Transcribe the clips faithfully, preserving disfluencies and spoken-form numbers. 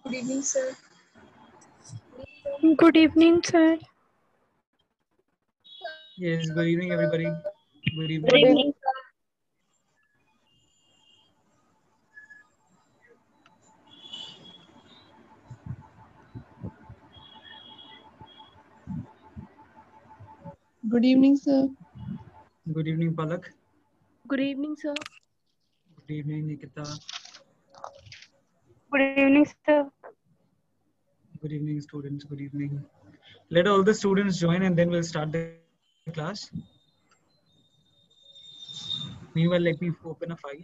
Good evening, sir. Good evening, sir. Yes, good evening, everybody. Good evening. Good evening. Good evening, sir. Good evening, Palak. Good evening, sir. Good evening, Nikita. Good evening, sir. Good evening, students. Good evening. Let all the students join and then we'll start the class. Meanwhile, let me open a file.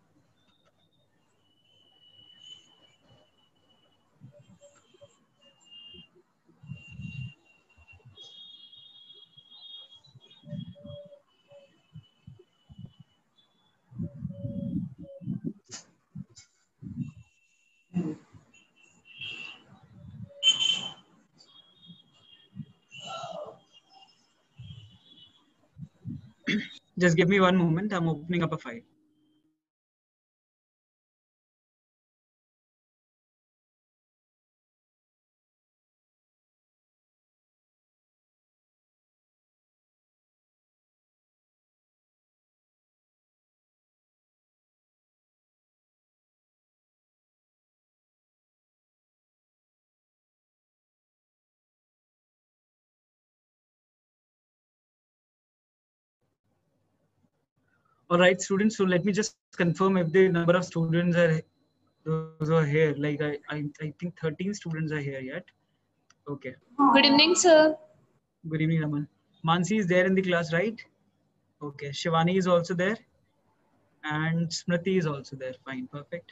Just give me one moment. I'm opening up a file. All right, students. So let me just confirm if the number of students are those who are here. Like I, I, I think thirteen students are here yet. Okay. Good evening, sir. Good evening, Raman. Mansi is there in the class, right? Okay. Shivani is also there. And Smriti is also there. Fine. Perfect.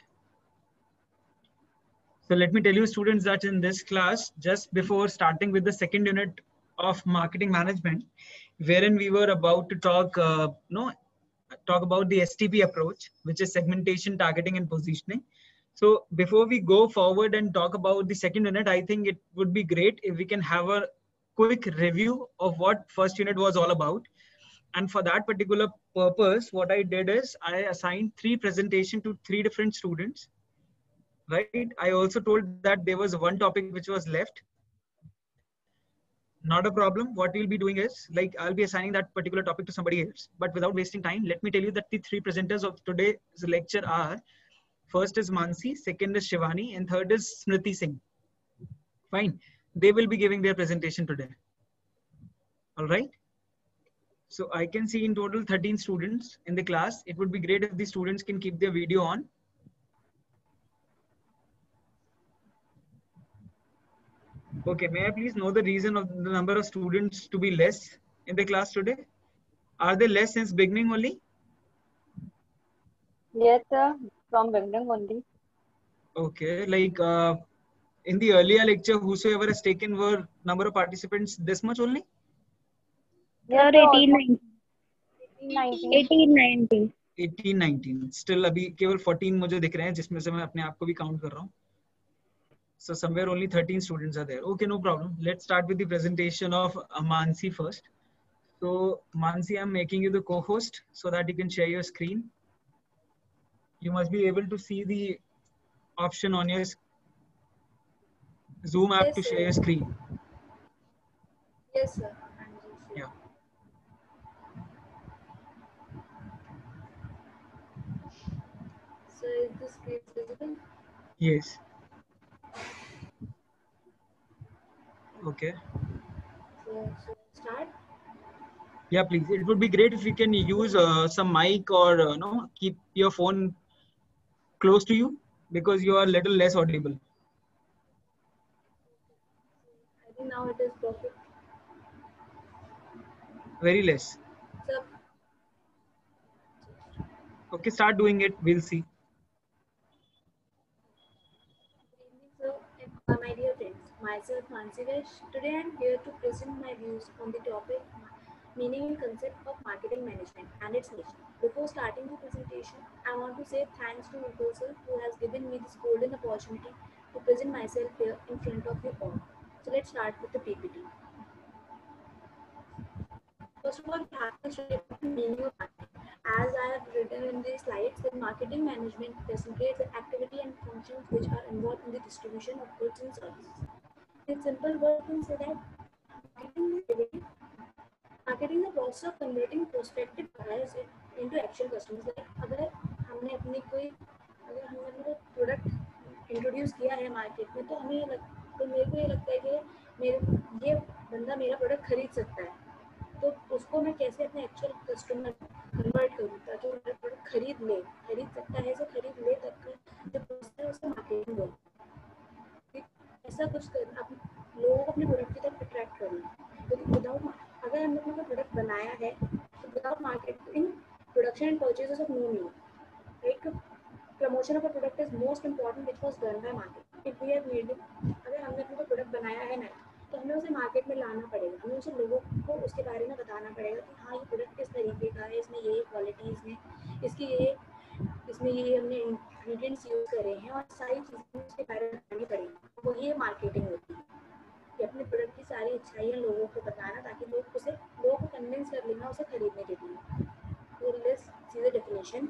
So let me tell you, students, that in this class, just before starting with the second unit of marketing management, wherein we were about to talk, uh, no, talk about the S T P approach, which is segmentation, targeting, and positioning. So before we go forward and talk about the second unit, I think it would be great if we can have a quick review of what first unit was all about. And for that particular purpose, what I did is I assigned three presentation to three different students. Right. I also told that there was one topic which was left. Not a problem. What we'll be doing is, like, I'll be assigning that particular topic to somebody else. But without wasting time, let me tell you that the three presenters of today's lecture are: first is Mansi, second is Shivani, and third is Smriti Singh. Fine. They will be giving their presentation today. All right. So I can see in total thirteen students in the class. It would be great if the students can keep their video on. Okay, may I please know the reason of the number of students to be less in the class today? Are they less since beginning only? Yes, sir. From beginning only. Okay, like uh, in the earlier lecture, whosoever has taken were number of participants this much only? Sir, eighteen, nineteen. eighteen, nineteen. eighteen, nineteen. Still अभी केवल fourteen मुझे दिख रहे हैं जिसमें से मैं अपने आप को भी count कर रहा हूँ. So somewhere only thirteen students are there. Okay, no problem. Let's start with the presentation of Mansi first. So Mansi, I'm making you the co-host so that you can share your screen. You must be able to see the option on your Zoom app Yes, to sir. share your screen. Yes, sir. Yeah. So is the screen visible? Yes. Okay. So, so start. Yeah, please. It would be great if you can use uh, some mic or uh, no, keep your phone close to you because you are a little less audible. I think now it is perfect. Very less. So, Okay, start doing it. We'll see. good evening, sir. And, uh, my dear friends, myself Mansi Vesh. Today I am here to present my views on the topic meaning and concept of marketing management and its mission. Before starting the presentation, I want to say thanks to Vipul sir who has given me this golden opportunity to present myself here in front of you all. So let's start with the P P T. First of all, we have to study about the meaning of marketing. As I have read, in the slides that marketing management designates the activity and functions which are involved in the distribution of goods and services. In simple words, we can say that marketing is divided. Marketing is the process of converting prospective buyers into actual customers. Like अगर हमने अपनी कोई अगर हमने अपना product introduce किया है market में, तो हमें ये लग, तो मेरे को ये लगता है कि मेरे ये बंदा मेरा प्रोडक्ट खरीद सकता है, तो उसको मैं कैसे अपने एक्चुअल कस्टमर कन्वर्ट करूँ ताकि मेरा प्रोडक्ट खरीद ले, खरीद सकता है से खरीद ले तक का जो प्रोसेस है उसको मार्केटिंग बोलते हैं। ऐसा कुछ करना, आप लोगों को अपने प्रोडक्ट की तरफ अट्रैक्ट करना। तो विदाउट, अगर हमने अपना प्रोडक्ट बनाया है तो without marketing production and purchases of no mean, like promotion of a product is most important which was done by market. If we have made it, अगर हमने अपना प्रोडक्ट बनाया है ना, तो हमें उसे मार्केट में लाना पड़ेगा, हमें उसे लोगों को उसके बारे में बताना पड़ेगा कि हाँ ये प्रोडक्ट किस तरीके का है, इसमें ये क्वालिटीज़ हैं, इसकी ये इसमें ये हमने इंग्रेडिएंट्स यूज़ करे हैं, और सारी चीज़ें उसके बारे में बतानी पड़ेगी। वही मार्केटिंग होती है कि अपने प्रोडक्ट की सारी अच्छाइयाँ लोगों को बताना ताकि लोग उसे लोगों को कन्विंस कर लेना उसे खरीदने के लिए। तो let's see the definition.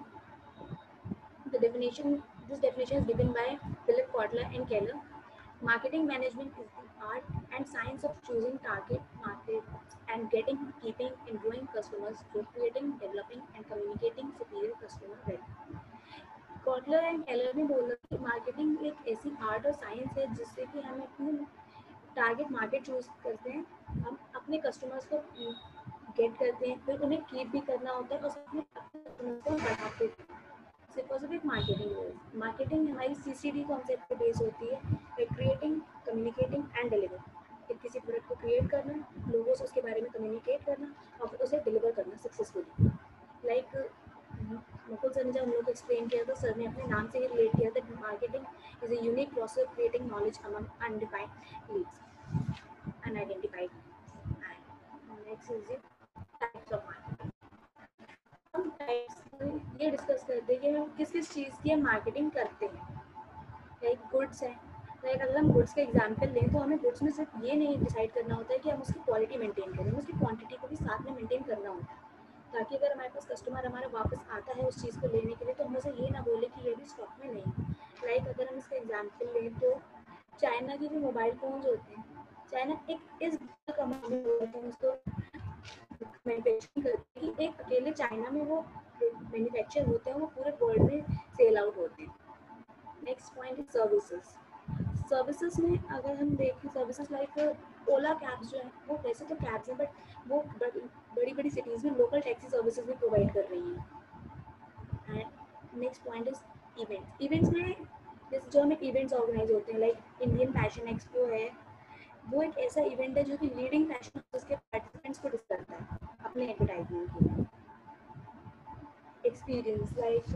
The definition, this definition is given by Philip Kotler and Keller. Marketing management is the art and science of choosing target markets and getting, keeping, and growing customers through creating, developing, and communicating superior customer value. Kotler and Keller ने बोला कि marketing एक ऐसी art और science है जिससे कि हम अपने टारगेट मार्केट चूज करते हैं, हम अपने कस्टमर्स को गेट करते हैं, फिर उन्हें कीप भी करना होता है और अपने कस्टमर्स को बढ़ाते हैं। स्पेसिफिक मार्केटिंग गोल्स, मार्केटिंग हमारी सीसीडी कॉन्सेप्ट पे बेस होती है, क्रिएटिंग, कम्युनिकेटिंग एंड डिलीवर। एक किसी प्रोडक्ट को क्रिएट करना, लोगों से उसके बारे में कम्युनिकेट करना और फिर उसे डिलीवर करना सक्सेसफुली। लाइक मुकुल सर ने जब हम लोग को एक्सप्लेन किया तो सर ने अपने नाम से ही रिलेट किया था, marketing is a unique process of creating knowledge among undefined leads, unidentified. Next is the types of marketing. हम टाइप्स ये डिस्कस करते हैं कि हम किस किस चीज़ की हम मार्केटिंग करते हैं। लाइक गुड्स है, लाइक अगर हम गुड्स का एग्जांपल लें तो हमें गुड्स में सिर्फ ये नहीं डिसाइड करना होता है कि हम उसकी क्वालिटी मेंटेन करें, उसकी क्वांटिटी को भी साथ में मेंटेन करना होता है ताकि अगर हमारे पास कस्टमर हमारा वापस आता है उस चीज़ को लेने के लिए तो हम उसे ये ना बोले कि ये भी स्टॉक में नहीं। लाइक अगर हम इसका एग्जाम्पल लें तो चाइना के जो मोबाइल फ़ोन्स होते हैं, चाइना एक इस कंपनी होते हैं उसको मैन्युफैक्चरिंग करते हैं कि एक अकेले चाइना में वो मैन्युफैक्चर होते हैं, वो पूरे वर्ल्ड में सेल आउट होते हैं। Next point is services. Services में अगर हम देखें, सर्विसेज लाइक ओला कैब्स जो है वो वैसे तो कैब्स हैं बट वो बड़ी बड़ी सिटीज़ में लोकल टैक्सी सर्विसेज भी प्रोवाइड कर रही हैं। And next point is events. Events में जैसे जो हमें इवेंट्स ऑर्गेनाइज होते हैं, लाइक इंडियन फैशन एक्सपो है, वो एक ऐसा इवेंट है जो कि लीडिंग फैशन हाउसेस के पार्टिसिपेंट्स को डिस्कस करता है अपने एडवर्टाइजमेंट के लिए। एक्सपीरियंस लाइक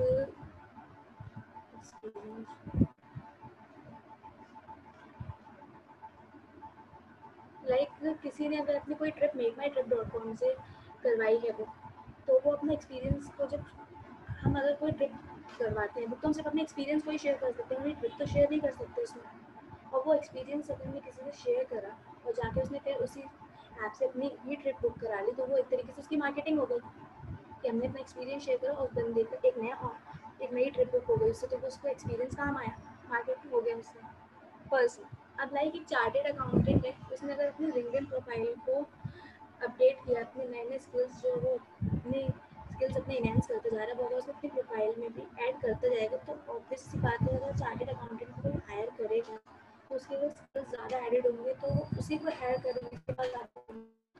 लाइक किसी ने अगर अपनी कोई trip MakeMyTrip dot com से करवाई है बुक, तो वो अपने एक्सपीरियंस को, जब हम अगर कोई ट्रिप करवाते हैं बुक तो हम सिर्फ अपने एक्सपीरियंस को ही शेयर कर सकते हैं, अपनी ट्रिप तो शेयर नहीं कर सकते उसमें। और वो एक्सपीरियंस अगर मैं किसी ने शेयर करा और जाके उसने फिर उसी ऐप से अपनी ये ट्रिप बुक करा ली, तो वो एक तरीके से उसकी मार्केटिंग हो गई कि हमने अपना एक्सपीरियंस शेयर करा और बंदे का एक नया एक नई ट्रिप बुक हो गई उससे, तो उसको एक्सपीरियंस काम आया, मार्केटिंग हो गया उससे। पर्सन, अब लाइक एक चार्टेड अकाउंटेंट है, उसने अगर अपनी लिंक्डइन प्रोफाइल को अपडेट किया, अपने नए नए स्किल्स जो वो अपने स्किल्स अपने इनहेंस करते जा रहा है, वो अगर उसको अपनी प्रोफाइल में भी ऐड करता जाएगा तो ऑब्वियस सी बात है अगर चार्टेड अकाउंटेंट को हायर करेगा तो उसके अगर स्किल्स ज़्यादा एडेड होंगे तो उसी को हायर करेंगे। इसके बाद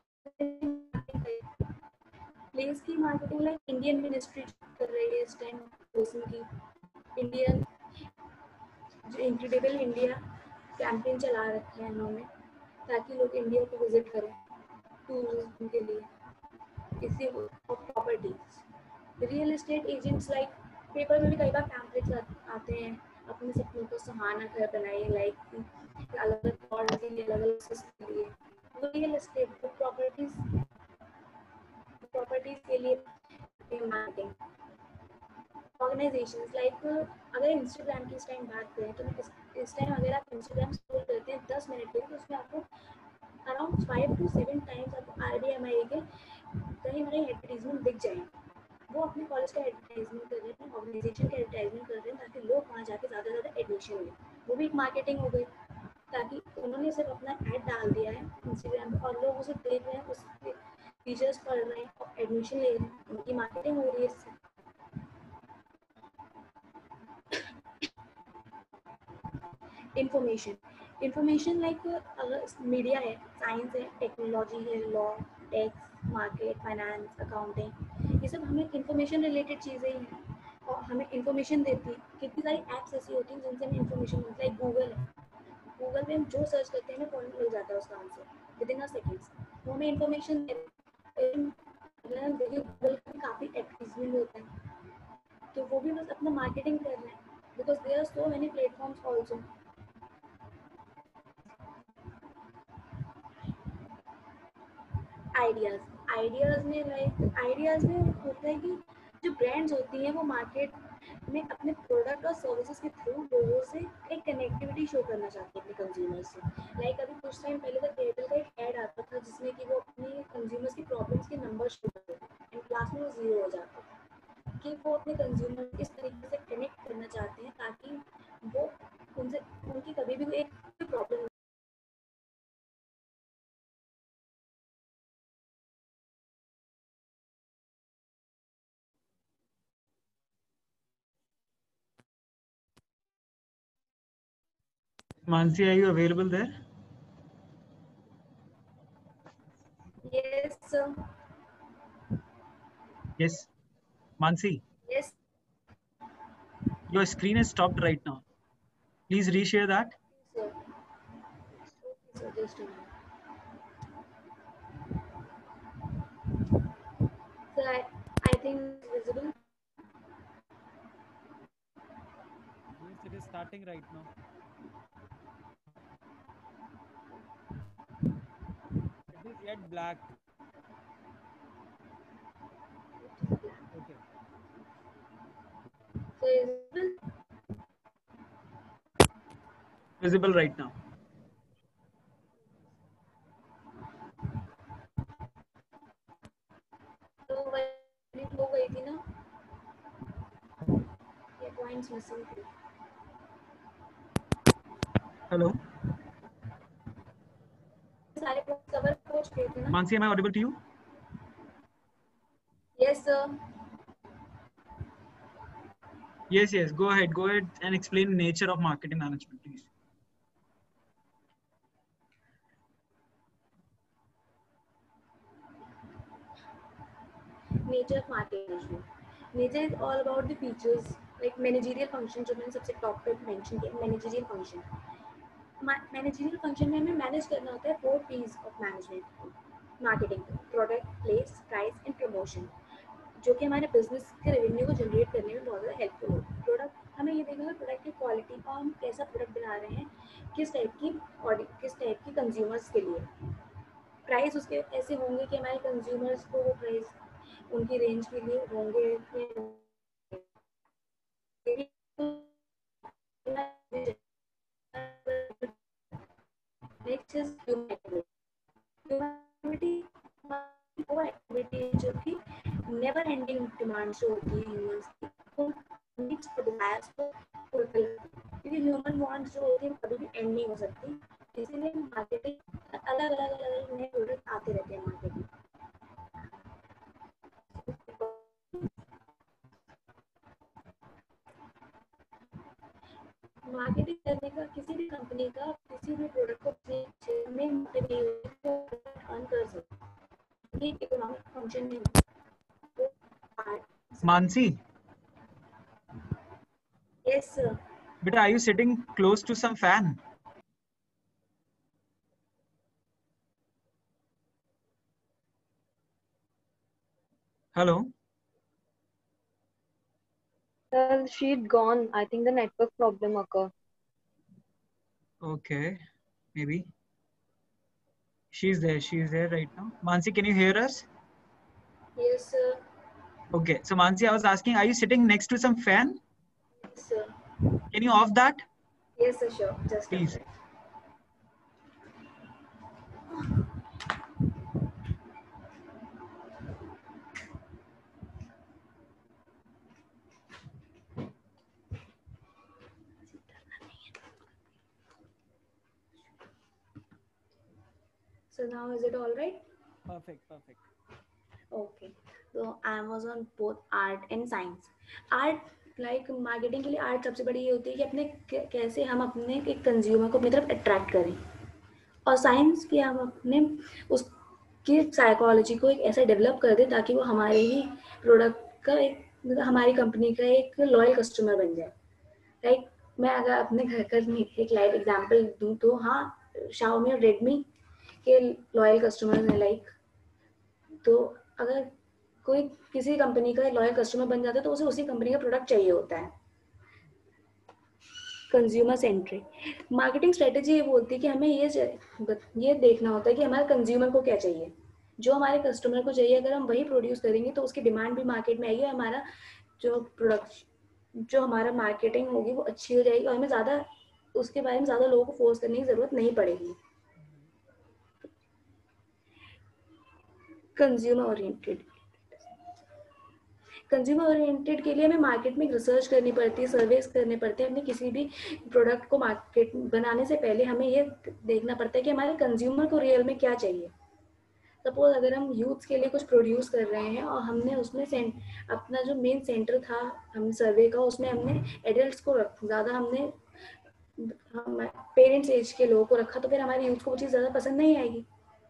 प्लेस की मार्केटिंग लाइक इंडियन मिनिस्ट्री कर रही है इस टाइम पर्सन की, इंडियन जो इनक्रेडिबल इंडिया कैंपेन चला रखे हैं उन्होंने ताकि लोग इंडिया को विजिट करें टूरिज्म के लिए। इसी properties, real estate agents like paper में भी कई बार पैम्पलेट्स आते हैं, अपने सपनों को सुहाना घर बनाइए, लाइक अलग अलग प्लॉट के लिए, अलग अलग के लिए। वो रियल एस्टेट प्रॉपर्टीज प्रॉपर्टीज के लिए मार्केटिंग। ऑर्गेनाइजेशंस लाइक अगर इंस्टाग्राम की इस टाइम बात करें तो इस, इस टाइम अगर आप इंस्टाग्राम स्क्रॉल करते हैं दस मिनट के लिए तो उसमें आपको around five two seven times आपको आर डी एम आई के कहीं ना कहीं एडवर्टीजमेंट दिख जाएंगे। वो अपने कॉलेज का एडवर्टाइजमेंट कर रहे हैं, ऑर्गेनाइजेशन का एडवर्टाइजमेंट कर रहे हैं ताकि लोग वहाँ जाके ज़्यादा से ज़्यादा एडमिशन लें। वो भी एक मार्केटिंग हो गई, ताकि उन्होंने सिर्फ अपना ऐड डाल दिया है इंस्टाग्राम पे और लोग उसे देख रहे हैं, उसके फीचर्स पढ़ रहे हैं और एडमिशन ले रहे हैं, उनकी मार्केटिंग हो रही है इससे। इंफॉर्मेशन इंफॉर्मेशन लाइक अगर मीडिया है, साइंस है, टेक्नोलॉजी है, law, tax, market, finance, accounting, ये सब हमें इंफॉर्मेशन रिलेटेड चीज़ें ही हैं और हमें इंफॉर्मेशन देती है। कितनी सारी ऐप्स ऐसी होती हैं जिनसे हमें इंफॉर्मेशन मिलती है, लाइक गूगल है। गूगल पे हम जो सर्च करते हैं हमें फौरन मिल जाता है उसका answer within a seconds. वो हमें इंफॉर्मेशन दे रहे हैं। देखिए गूगल का काफ़ी एडवर्टीजमेंट होता है, तो वो भी बस अपना मार्केटिंग कर रहे हैं, because there are so many platforms also. Ideas ideas में लाइक आइडियाज़ में होता है कि जो ब्रांड्स होती हैं वो मार्केट में अपने प्रोडक्ट और सर्विसेज के थ्रू लोगों से एक कनेक्टिविटी शो करना चाहते हैं अपने कंज्यूमर्स से। लाइक अभी कुछ टाइम पहले तक एयरटेल का एक ऐड आता था जिसमें कि वो अपने कंज्यूमर्स की प्रॉब्लम्स के नंबर शो करते थे एंड लास्ट में वो जीरो हो जाता है, कि वो अपने कंज्यूमर इस तरीके से कनेक्ट करना चाहते हैं ताकि वो उनसे उनकी कभी भी एक problem. Mansi, are you available there? Yes sir. Yes. Mansi, Yes your screen is stopped right now. Please reshare that. sir. Okay sir, just a minute. So I, I think it's visible. Yes, it is starting right now. It is yet black. Okay. So is it visible? Visible right now. तो वही हो गई थी ना, ये points missing थे। Hello. सारे points cover हो चुके थे ना। Mansi, am I audible to you? Yes sir. Yes, yes. Go ahead. Go ahead and explain nature of marketing management, please. Nature of market management, nature is all about the features like managerial function, जो मैंने सबसे top पे mention किया managerial function. Managerial function में हमें manage करना होता है four Ps of management marketing: product, place, price and promotion, जो कि हमारे बिजनेस के रेवेन्यू को जनरेट करने में बहुत ज़्यादा हेल्पफुल होती है। प्रोडक्ट हमें ये देखना है प्रोडक्ट की क्वालिटी और हम कैसा प्रोडक्ट बना रहे हैं, किस टाइप की ऑडी किस टाइप की कंज्यूमर्स के लिए। प्राइस उसके ऐसे होंगे कि हमारे कंज्यूमर्स को वो प्राइस उनकी रेंज के लिए होंगे। नेक्स्ट इज ह्यूमैनिटी, वो एक्टिविटी जो कि नेवर एंडिंग डिमांड्स होती है ह्यूमंस की, वो नीड्स को डिजायर्स को फुलफिल, क्योंकि ह्यूमन वांट्स जो होती है कभी भी एंड नहीं हो सकती, इसीलिए मार्केटिंग अलग अलग अलग नए प्रोडक्ट आते रहते हैं मार्केट में। मार्केटिंग करने का किसी भी कंपनी का किसी भी प्रोडक्ट को मेन मोटिव नहीं होता है अर्न कर सकते, ये इकोनॉमिक फंक्शन नहीं है। Mansi, yes sir. but are you sitting close to some fan? Hello. Well, she'd gone. I think the network problem occurred. Okay, maybe. She's there. She's there right now. Mansi, can you hear us? Yes sir. Okay. So Mansi, I was asking, are you sitting next to some fan? Yes sir. Can you off that, yes sir, sure, just a please? Minute. So now is it all right? Perfect, perfect. Okay. So I was on both art and science. Art like marketing के लिए art सबसे बड़ी ये होती है कि अपने कैसे हम अपने एक कंज्यूमर को अपनी तरफ अट्रैक्ट करें, और साइंस की हम अपने उसकी साइकोलॉजी को एक ऐसा डेवलप कर दें ताकि वो हमारे ही प्रोडक्ट का एक मतलब हमारी कंपनी का एक लॉयल कस्टमर बन जाए. लाइक मैं अगर अपने घर का एक लाइव एग्जांपल दूं तो हाँ, शाओमी और रेडमी के लॉयल कस्टमर हैं. लाइक तो अगर कोई किसी कंपनी का लॉयल कस्टमर बन जाता है तो उसे उसी कंपनी का प्रोडक्ट चाहिए होता है. कंज्यूमर सेंट्रिक मार्केटिंग स्ट्रेटेजी ये बोलती है कि हमें ये ये देखना होता है कि हमारे कंज्यूमर को क्या चाहिए. जो हमारे कस्टमर को चाहिए अगर हम वही प्रोड्यूस करेंगे तो उसकी डिमांड भी मार्केट में आएगी, और हमारा जो प्रोडक्ट जो हमारा मार्केटिंग होगी वो अच्छी हो जाएगी, और हमें ज़्यादा उसके बारे में ज़्यादा लोगों को फोर्स करने की ज़रूरत नहीं पड़ेगी. कंज्यूमर ओरिएंटेड कंज्यूमर ओरिएंटेड के लिए हमें मार्केट में रिसर्च करनी पड़ती है, सर्वेस करने पड़ते हैं. हमें किसी भी प्रोडक्ट को मार्केट बनाने से पहले हमें ये देखना पड़ता है कि हमारे कंज्यूमर को रियल में क्या चाहिए. सपोज अगर हम यूथ्स के लिए कुछ प्रोड्यूस कर रहे हैं और हमने उसमें अपना जो मेन सेंटर था हम सर्वे का उसमें हमने एडल्ट्स को रख ज़्यादा हमने हम पेरेंट्स एज के लोगों को रखा, तो फिर हमारे यूथ को वो चीज़ ज़्यादा पसंद नहीं आएगी.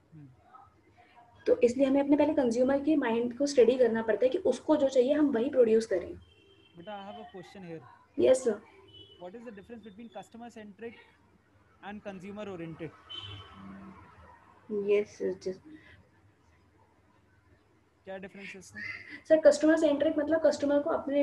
तो इसलिए हमें अपने पहले कंज्यूमर के माइंड को स्टडी करना पड़ता है कि उसको जो चाहिए हम वही प्रोड्यूस करें. But I have a question here. Yes sir. What is the difference between customer centric and consumer oriented? Yes sir. Just क्या डिफरेंस है इसमें? सर कस्टमर सेंट्रिक मतलब कस्टमर को अपने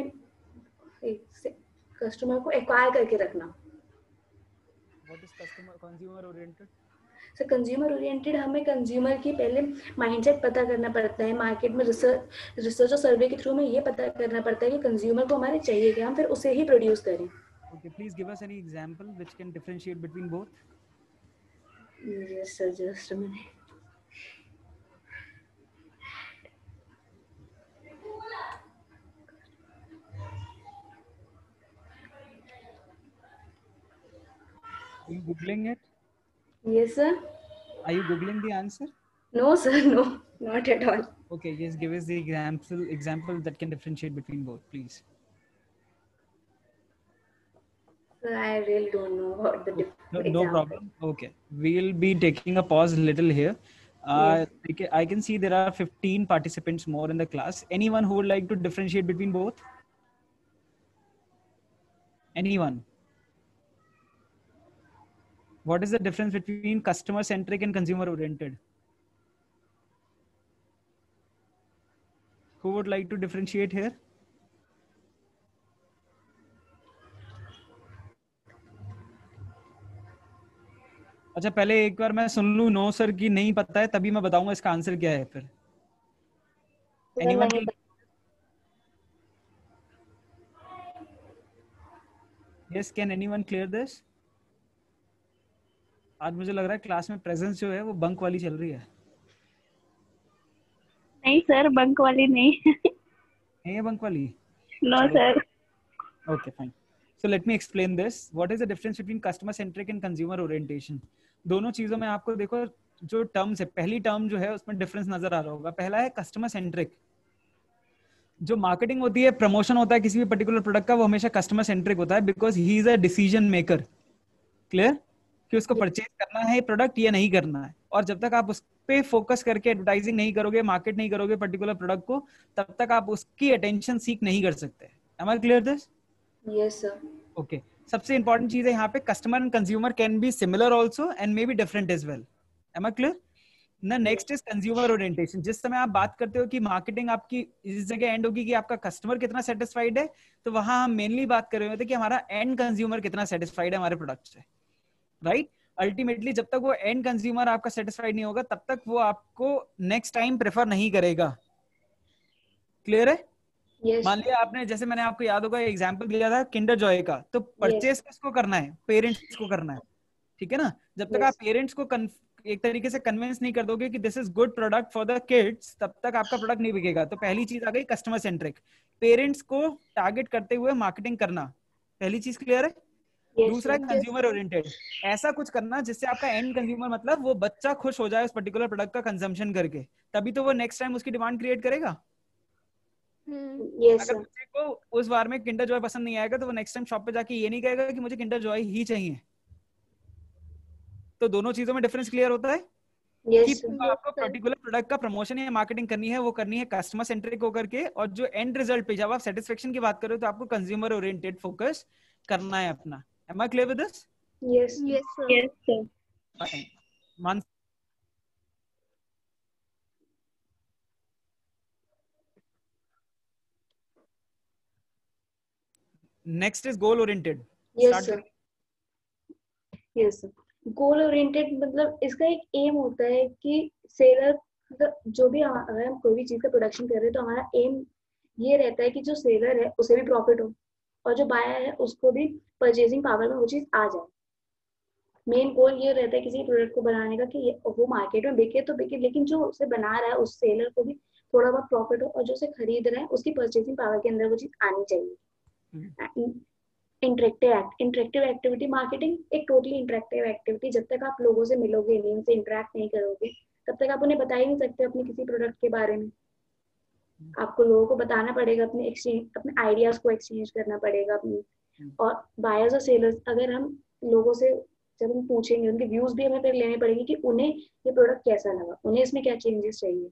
कस्टमर को एक्वायर करके रखना. What is customer consumer oriented? Sir consumer oriented हमें कंज्यूमर की पहले माइंडसेट पता करना पड़ता है. मार्केट में रिसर्च रिसर्च और सर्वे के थ्रू में ये पता करना पड़ता है कि कंज्यूमर को हमारे चाहिए क्या, हम फिर उसे ही प्रोड्यूस करें. Okay, please give us any example which can differentiate between both. Yes sir, just a minute. Are you googling it? Yes sir. Are you googling the answer? No sir, no, not at all. Okay, just give us the example example that can differentiate between both, please. Sir, I really don't know what the difference. No, no problem. Okay, we'll be taking a pause little here. Uh, Yes. I can see there are fifteen participants more in the class. Anyone who would like to differentiate between both? Anyone? What is the difference between customer centric and consumer oriented? Who would like to differentiate here? अच्छा पहले एक बार मैं सुन लूं no sir की नहीं पता है तभी मैं बताऊंगा इसका आंसर क्या है फिर. Anyone? Yes, can anyone clear this? आज मुझे लग रहा है क्लास में प्रेजेंस जो है वो बंक वाली चल रही है. नहीं सर, बंक वाली नहीं. नहीं है बंक वाली? No sir. Okay, fine. So let me explain this. What is the difference between customer centric and consumer orientation? दोनों चीजों में आपको देखो जो टर्म्स है, पहली टर्म जो है उसमें डिफरेंस नजर आ रहा होगा. पहला है कस्टमर सेंट्रिक. जो मार्केटिंग होती है, प्रमोशन होता है किसी भी पर्टिकुलर प्रोडक्ट का, वो हमेशा कस्टमर सेंट्रिक होता है because he is a decision maker. Clear? कि उसको परचेज करना है प्रोडक्ट या नहीं करना है. और जब तक आप उस पे फोकस करके एडवर्टाइजिंग नहीं करोगे, मार्केट नहीं करोगे पर्टिकुलर प्रोडक्ट को, तब तक आप उसकी अटेंशन सीक नहीं कर सकते. Am I clear this? Yes sir. Okay. सबसे इंपॉर्टेंट चीज है यहाँ पे customer and consumer can be similar also and may be different as well. Am I clear? ना नेक्स्ट इज कंज्यूमर ओरिएंटेशन. जिस समय आप बात करते हो कि मार्केटिंग आपकी इस जगह एंड होगी कि आपका कस्टमर कितना सेटिस्फाइड है, तो वहां हम मेनली बात कर रहे होते कि हमारा एंड कंज्यूमर कितना सेटिस्फाइड है हमारे प्रोडक्ट से. राइट? अल्टीमेटली जब तक वो एंड कंज्यूमर आपका सेटिस्फाइड नहीं होगा तब तक वो आपको नेक्स्ट टाइम प्रेफर नहीं करेगा. क्लियर है? Yes. मान लिया आपने, जैसे मैंने आपको याद होगा एग्जांपल दिया था किंडर जॉय का, तो परचेस किसको करना है? पेरेंट्स को करना है. ठीक है ना? जब तक Yes. आप पेरेंट्स को एक तरीके से कन्विंस नहीं कर दोगे कि this is good product for the kids, तब तक आपका प्रोडक्ट नहीं बिकेगा. तो पहली चीज आ गई कस्टमर सेंट्रिक. पेरेंट्स को टारगेट करते हुए मार्केटिंग करना. पहली चीज क्लियर है? Yes, दूसरा sir. कंज्यूमर ओरिएंटेड, ऐसा कुछ करना जिससे आपका एंड कंज्यूमर मतलब वो बच्चा खुश हो जाए उस पर्टिकुलर प्रोडक्ट का कंजम्पशन करके, तभी तो वो नेक्स्ट टाइम उसकी डिमांड क्रिएट करेगा. Yes, अगर sir. बच्चे को उस बार में किंडर जॉय पसंद नहीं आएगा तो वो नेक्स्ट टाइम शॉप पे जाके ये नहीं कहेगा कि मुझे किंडर जॉय ही चाहिए. तो दोनों चीजों में डिफरेंस क्लियर होता है Yes, कि sir. आपको पर्टिकुलर प्रोडक्ट का प्रमोशन या मार्केटिंग करनी है वो करनी है कस्टमर सेंट्रिक होकर के, और जो एंड रिजल्ट पे जब आप सेटिस्फेक्शन की बात करो तो आपको कंज्यूमर ओरिएंटेड फोकस करना है अपना. Am I clear with this? Yes. Yes, sir. Yes, sir. Fine. मान next is goal oriented. Yes, sir. Yes, sir. Goal oriented मतलब इसका एक एम होता है कि सेलर जो भी हम- अगर हम कोई भी चीज का प्रोडक्शन कर रहे हैं तो हमारा एम ये रहता है कि जो सेलर है उसे भी प्रॉफिट हो और जो बायर है उसको भी परचेजिंग पावर में वो चीज आ जाए. मेन गोल ये रहता है किसी प्रोडक्ट को बनाने का कि ये वो मार्केट में बिके तो बिके, लेकिन जो उसे बना रहा है उस सेलर को भी थोड़ा बहुत प्रॉफिट हो और जो उसे खरीद रहा है उसकी परचेजिंग पावर के अंदर वो चीज आनी चाहिए. Interactive act interactive activity marketing एक टोटली इंटरेक्टिव एक्टिविटी. जब तक आप लोगों से मिलोगे नहीं, उनसे इंटरेक्ट नहीं करोगे, तब तक आप उन्हें बता ही नहीं सकते अपने किसी प्रोडक्ट के बारे में. आपको लोगों को बताना पड़ेगा, अपने एक्सचेंज अपने आइडियाज को एक्सचेंज करना पड़ेगा अपनी. और बायर्स और सेलर्स अगर हम लोगों से जब हम पूछेंगे उनके व्यूज भी हमें फिर लेने पड़ेंगे कि उन्हें ये प्रोडक्ट कैसा लगा, उन्हें इसमें क्या चेंजेस चाहिए.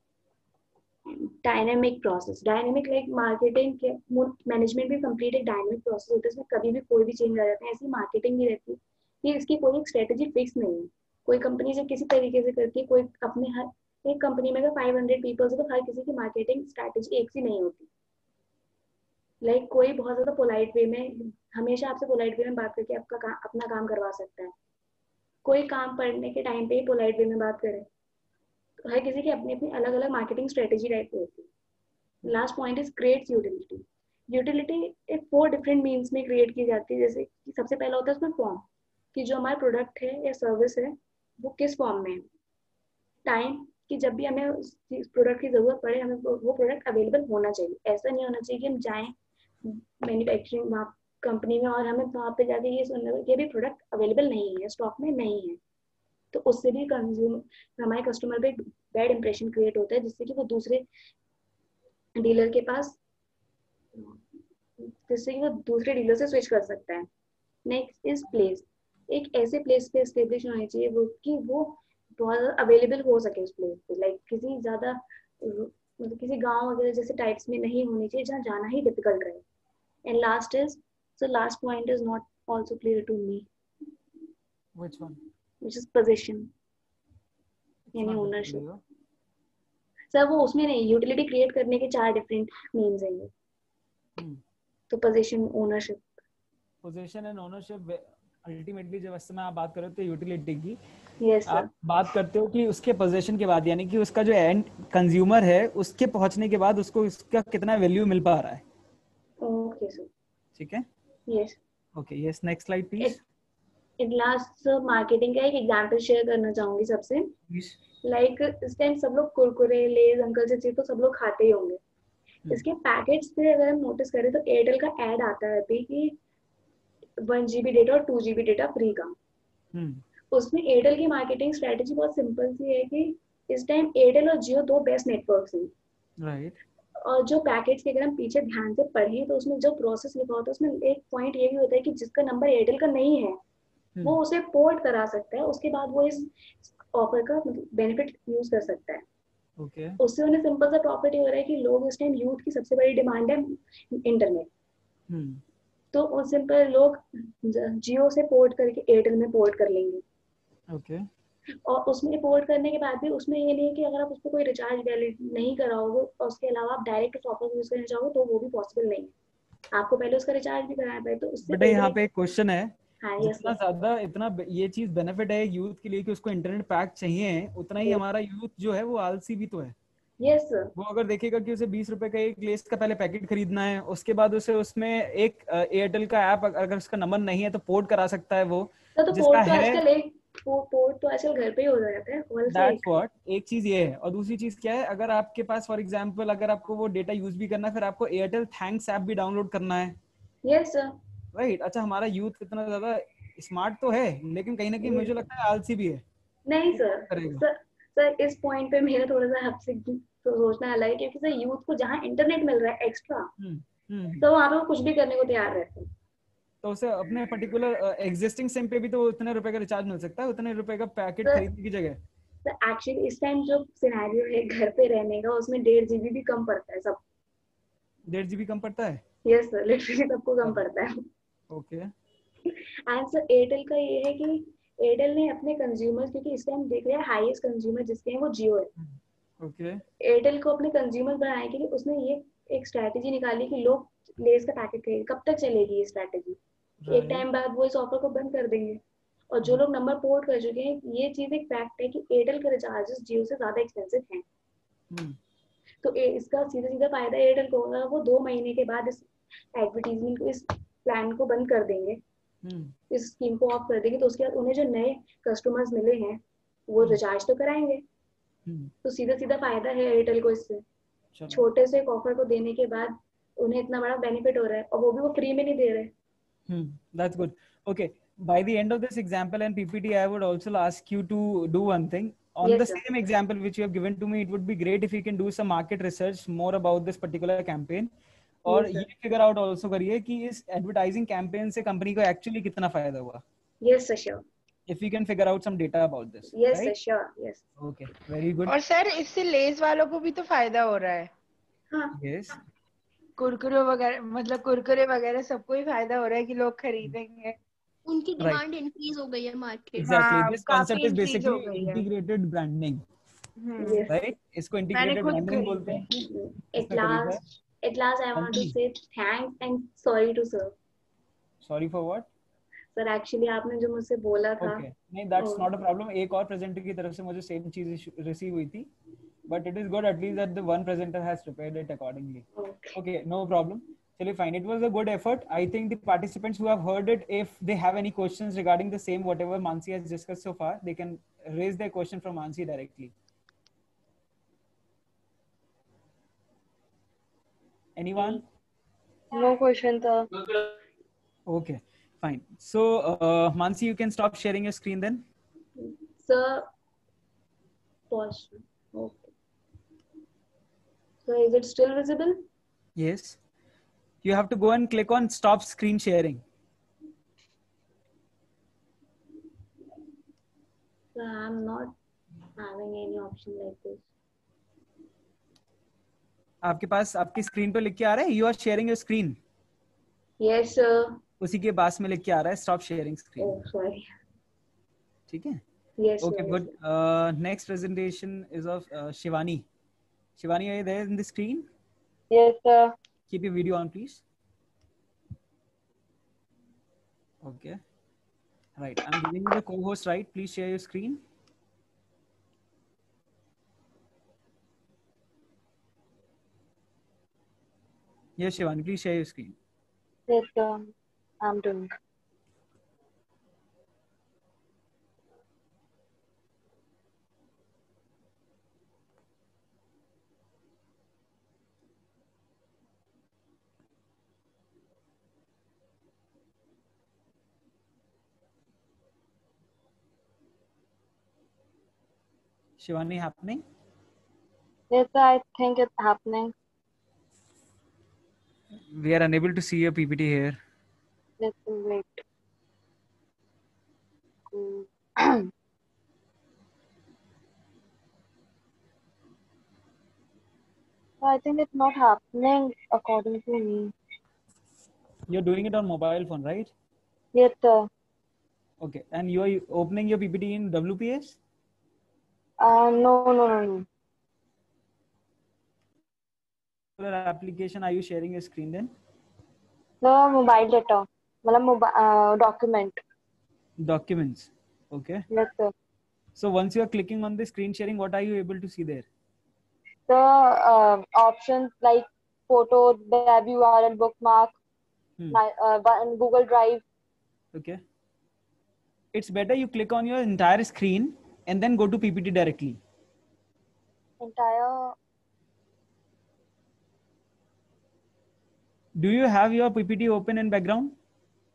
Dynamic process dynamic like marketing के मैनेजमेंट भी कंप्लीट एक डायनेमिक प्रोसेस होता है. इसमें कभी भी कोई भी चेंज आ जाता है. ऐसी मार्केटिंग नहीं रहती कि इसकी कोई स्ट्रेटेजी फिक्स नहीं है. कोई कंपनी से किसी तरीके से करती है, कोई अपने हर एक कंपनी में अगर फाइव हंड्रेड पीपल्स है तो हर किसी की मार्केटिंग स्ट्रेटेजी एक सी नहीं होती. लाइक like, कोई बहुत ज्यादा पोलाइट वे में हमेशा आपसे पोलाइट वे में बात करके आपका का, अपना काम करवा सकता है. कोई काम पढ़ने के टाइम पे ही पोलाइट वे में बात करे. तो हर किसी की अपनी अपनी अलग अलग मार्केटिंग स्ट्रेटेजी टाइप होती है. Last point is creates utility. Utility एक फोर डिफरेंट मीन्स में क्रिएट की जाती है. जैसे कि सबसे पहला होता है उसमें फॉर्म, कि जो हमारा प्रोडक्ट है या सर्विस है वो किस फॉर्म में है. टाइम, कि जब भी हमें उस प्रोडक्ट की जरूरत पड़े हमें वो प्रोडक्ट अवेलेबल होना चाहिए. ऐसा नहीं होना चाहिए कि हम जाएं मैन्युफैक्चरिंग वहाँ कंपनी में और हमें वहाँ पे जाके ये सुनना कि अभी प्रोडक्ट अवेलेबल नहीं है, स्टॉक में नहीं है. तो उससे भी कंज्यूमर हमारे कस्टमर पे बैड इंप्रेशन क्रिएट होता है, जिससे कि वो दूसरे डीलर के पास जिससे कि वो दूसरे डीलर से स्विच कर सकता है. Next is place. एक ऐसे प्लेस पे एस्टेब्लिश होनी चाहिए वो कि वो बहुत अवेलेबल हो सके उस प्लेस पे. लाइक किसी ज्यादा मतलब किसी गांव वगैरह जैसे टाइप्स में नहीं होनी चाहिए जहाँ जाना ही डिफिकल्ट रहे. And last is so last point is not also clear to me, Which one? Which is position It's यानी not ओनरशिप. clear. सर वो उसमें नहीं, यूटिलिटी क्रिएट करने के चार डिफरेंट मीन्स हैं ये. Hmm. तो position, ownership. Position and ownership ultimately जब समय आप बात करो तो यूटिलिटी की यस सर. आप बात करते हो कि उसके पोजीशन के बाद, यानी कि उसका जो एंड कंज्यूमर है उसके पहुंचने के बाद उसको उसका कितना वैल्यू मिल पा रहा है. Okay sir. ठीक है. Yes. Okay yes, next slide please. In last marketing का एक एग्जांपल शेयर करना चाहूंगी सबसे. लाइक like, इस टाइम सब लोग कुरकुरे, लेज, अंकल से चिप्स तो सब लोग खाते ही होंगे. इसके पैकेट्स पे अगर हम नोटिस करें तो एयरटेल का ऐड आता है अभी कि वन जीबी डेटा और टू जीबी डेटा फ्री का. hmm. उसमें एयरटेल की मार्केटिंग स्ट्रेटेजी बहुत सिंपल सी है कि इस टाइम एयरटेल और जियो दो बेस्ट नेटवर्क्स हैं. राइट. और जो पैकेज के अगर हम पीछे ध्यान से पढ़ें तो उसमें जो प्रोसेस लिखा होता है उसमें एक पॉइंट ये भी होता है कि जिसका नंबर एयरटेल का नहीं है hmm. वो उसे पोर्ट करा सकता है. उसके बाद वो इस ऑफर का बेनिफिट यूज कर सकता है. ओके. उससे उन्हें सिंपल सा प्रॉफिट ये हो रहा है कि लोग इस टाइम यूथ की सबसे बड़ी डिमांड है इंटरनेट. hmm. तो वो सिंपल लोग जियो से पोर्ट करके एयरटेल में पोर्ट कर लेंगे. ओके. और उसमें पोर्ट करने के बाद भी उसमें ये नहीं है कि अगर आप उसको कोई रिचार्ज वैलिड नहीं कराओगे और उसके अलावा आप डायरेक्ट उस ऑफर यूज करना चाहोगे तो वो भी पॉसिबल नहीं है. आपको पहले उसका रिचार्ज भी कराना पड़े. तो उससे बेटा यहाँ पे एक क्वेश्चन है. हाँ, जितना ज्यादा इतना ये चीज बेनिफिट है यूथ के लिए कि उसको इंटरनेट पैक चाहिए, उतना ही हमारा यूथ जो है वो आलसी भी तो है. Yes sir. वो अगर देखेगा कि उसे बीस रुपए का एक लेस का पहले पैकेट खरीदना है, उसके बाद उसे उसमें एक एयरटेल का ऐप अगर उसका नंबर नहीं है तो पोर्ट करा सकता है वो. तो, तो जिसका पोर्ट तो है आजकल एक पोर्ट तो आजकल घर पे ही हो जाता है. That's what. एक चीज ये है. और दूसरी चीज क्या है, अगर आपके पास फॉर एग्जांपल अगर आपको वो डेटा यूज भी करना है फिर आपको एयरटेल थैंक्स ऐप भी डाउनलोड करना है. Yes sir. राइट। अच्छा, हमारा यूथ इतना ज्यादा स्मार्ट तो है, लेकिन कहीं ना कहीं मुझे लगता है आलसी भी है। नहीं वो सर, क्या करेगा? सर सर इस पॉइंट पे मेरा थोड़ा सा आपसे तो सोचना अलग है, क्योंकि सर यूथ को जहाँ इंटरनेट मिल रहा है एक्स्ट्रा, हम्म हम्म तो वहाँ पे वो कुछ भी करने को तैयार रहते हैं। तो उसे अपने पर्टिकुलर एग्जिस्टिंग सिम पे भी तो उतने रुपए का रिचार्ज मिल सकता है, उतने रुपए का पैकेट सर खरीदने की जगह। सर एक्चुअली इस टाइम जो सिनेरियो है घर पे रहने का, उसमें डेढ़ जीबी भी कम पड़ता है सब। डेढ़ जीबी कम पड़ता है। यस सर, लिटरली सबको कम पड़ता है। ओके। एंड सर एयरटेल का ये है कि एयरटेल ने अपने कंज्यूमर्स, क्योंकि इस टाइम देख रहे हैं हाईएस्ट कंज्यूमर जिसके हैं वो जियो है, ओके। एयरटेल को अपने कंज्यूमर बनाने के लिए उसने ये एक स्ट्रैटेजी निकाली कि लोग लेस का पैकेट खरीद, कब तक चलेगी ये स्ट्रैटेजी? एक राइट। टाइम बाद वो इस ऑफर को बंद कर देंगे। और जो लोग नंबर पोर्ट कर चुके हैं, ये चीज एक फैक्ट है कि एयरटेल के रिचार्जेस जियो से ज्यादा एक्सपेंसिव हैं। तो ए, इसका सीधा सीधा फायदा एयरटेल को होगा, वो दो महीने के बाद इस एडवर्टीजमेंट को, इस प्लान को बंद कर देंगे, इस स्कीम को ऑफ कर देंगे। तो उसके बाद उन्हें जो नए कस्टमर्स मिले हैं वो रिचार्ज तो कराएंगे। तो सीधा सीधा फायदा है एयरटेल को इससे, छोटे से एक ऑफर को देने के बाद उन्हें इतना बड़ा बेनिफिट हो रहा है, और वो भी वो फ्री में नहीं दे रहे। Hmm, that's good. Okay. By the end of this example and P P T, I would also ask you to do one thing. On Yes, the sir. same example which you have given to me, it would be great if you can do some market research more about this particular campaign. और Yes, sir. ये figure out also करिए कि इस advertising campaign से company को actually कितना फायदा हुआ. Yes, sir, sure. If we can figure out some data about this. Yes, right? sir, sure. Yes. Okay. Very good. और सर इससे लेस वालों को भी तो फायदा हो रहा है। हाँ. Yes. कुरकुरे वगैरह, मतलब कुरकुरे वगैरह सबको ही फायदा हो रहा है कि लोग खरीदेंगे। उनकी डिमांड इंक्रीज हो गई है मार्केट। Exactly. हाँ, This काफी concept is increase हो basically गई है। integrated branding. Yes. Right? इसको मैंने integrated खुद branding बोलते हैं. At इसने खरीदा है. last, at last, I want to Anji. say thanks and sorry to sir. Sorry for what? Sir, actually आपने जो मुझसे बोला था. Okay. नहीं, that's Oh. not a problem. एक और presenter की तरफ से मुझे same चीज receive हुई थी. But it is good at least that the one presenter has prepared it accordingly. Okay. Okay, no problem. Chaliye, fine. It was a good effort. I think the participants who have heard it, if they have any questions regarding the same, whatever Mansi has discussed so far, they can raise their question from Mansi directly. Anyone? No question, sir. Okay, fine. So, uh, Mansi, you can stop sharing your screen then. Sir, pause. Okay. So is it still visible? Yes. You have to go and click on stop screen sharing. So I'm not having any option like this. आपके पास आपकी screen पर लिख के आ रहा है you are sharing your screen. Yes, sir. उसी के पास में लिख के आ रहा है stop sharing screen. Oh, sorry. ठीक है? Yes, Okay, sir. good. Uh, next presentation is of uh, Shivani. Shivani, are you there in the screen? Yes, sir. Keep your video on, please. Okay. Right. I'm giving you the co-host, right? Please share your screen. Yes, Shivani, please share your screen. Yes, sir. I'm doing. Shivani, happening? Yes, sir. I think it's happening. We are unable to see your P P T here. Let's wait. Mm. I think it's not happening according to me. You're doing it on mobile phone, right? Yes, sir. Okay. And you are opening your P P T in W P S? Uh, no, no, no, no. Application, are you sharing your screen then? No, mobile data. मतलब mobile uh, document. Documents. Okay. Yes, sir. So once you are clicking on the screen sharing, what are you able to see there? The uh, options like photo, web U R L, bookmark, Hmm. uh, and Google Drive. Okay. It's better you click on your entire screen and then go to P P T directly. Entire. Do you have your P P T open in background?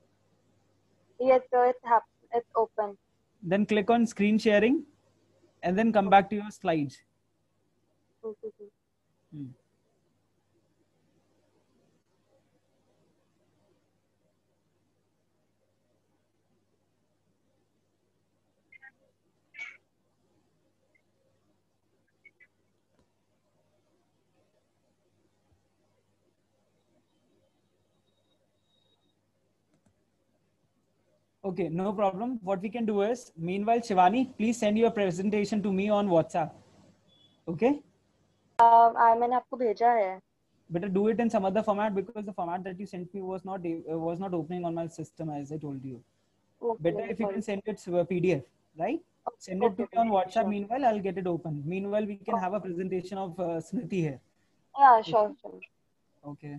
Yes, sir. It's hap- It's open. Then click on screen sharing, and then come back to your slides. Okay, okay. Hmm. Okay, no problem. What we can do is, meanwhile, Shivani, please send your presentation to me on WhatsApp. Okay? Um, I मैंने आपको भेजा है. Better do it in some other format because the format that you sent me was not uh, was not opening on my system, as I told you. Okay, Better if you sorry. can send it to a P D F, right? Send it to Okay, me on WhatsApp. sure. Meanwhile, I'll get it open. Meanwhile, we can have a presentation of uh, Smriti here. Yeah, sure, sure. Okay.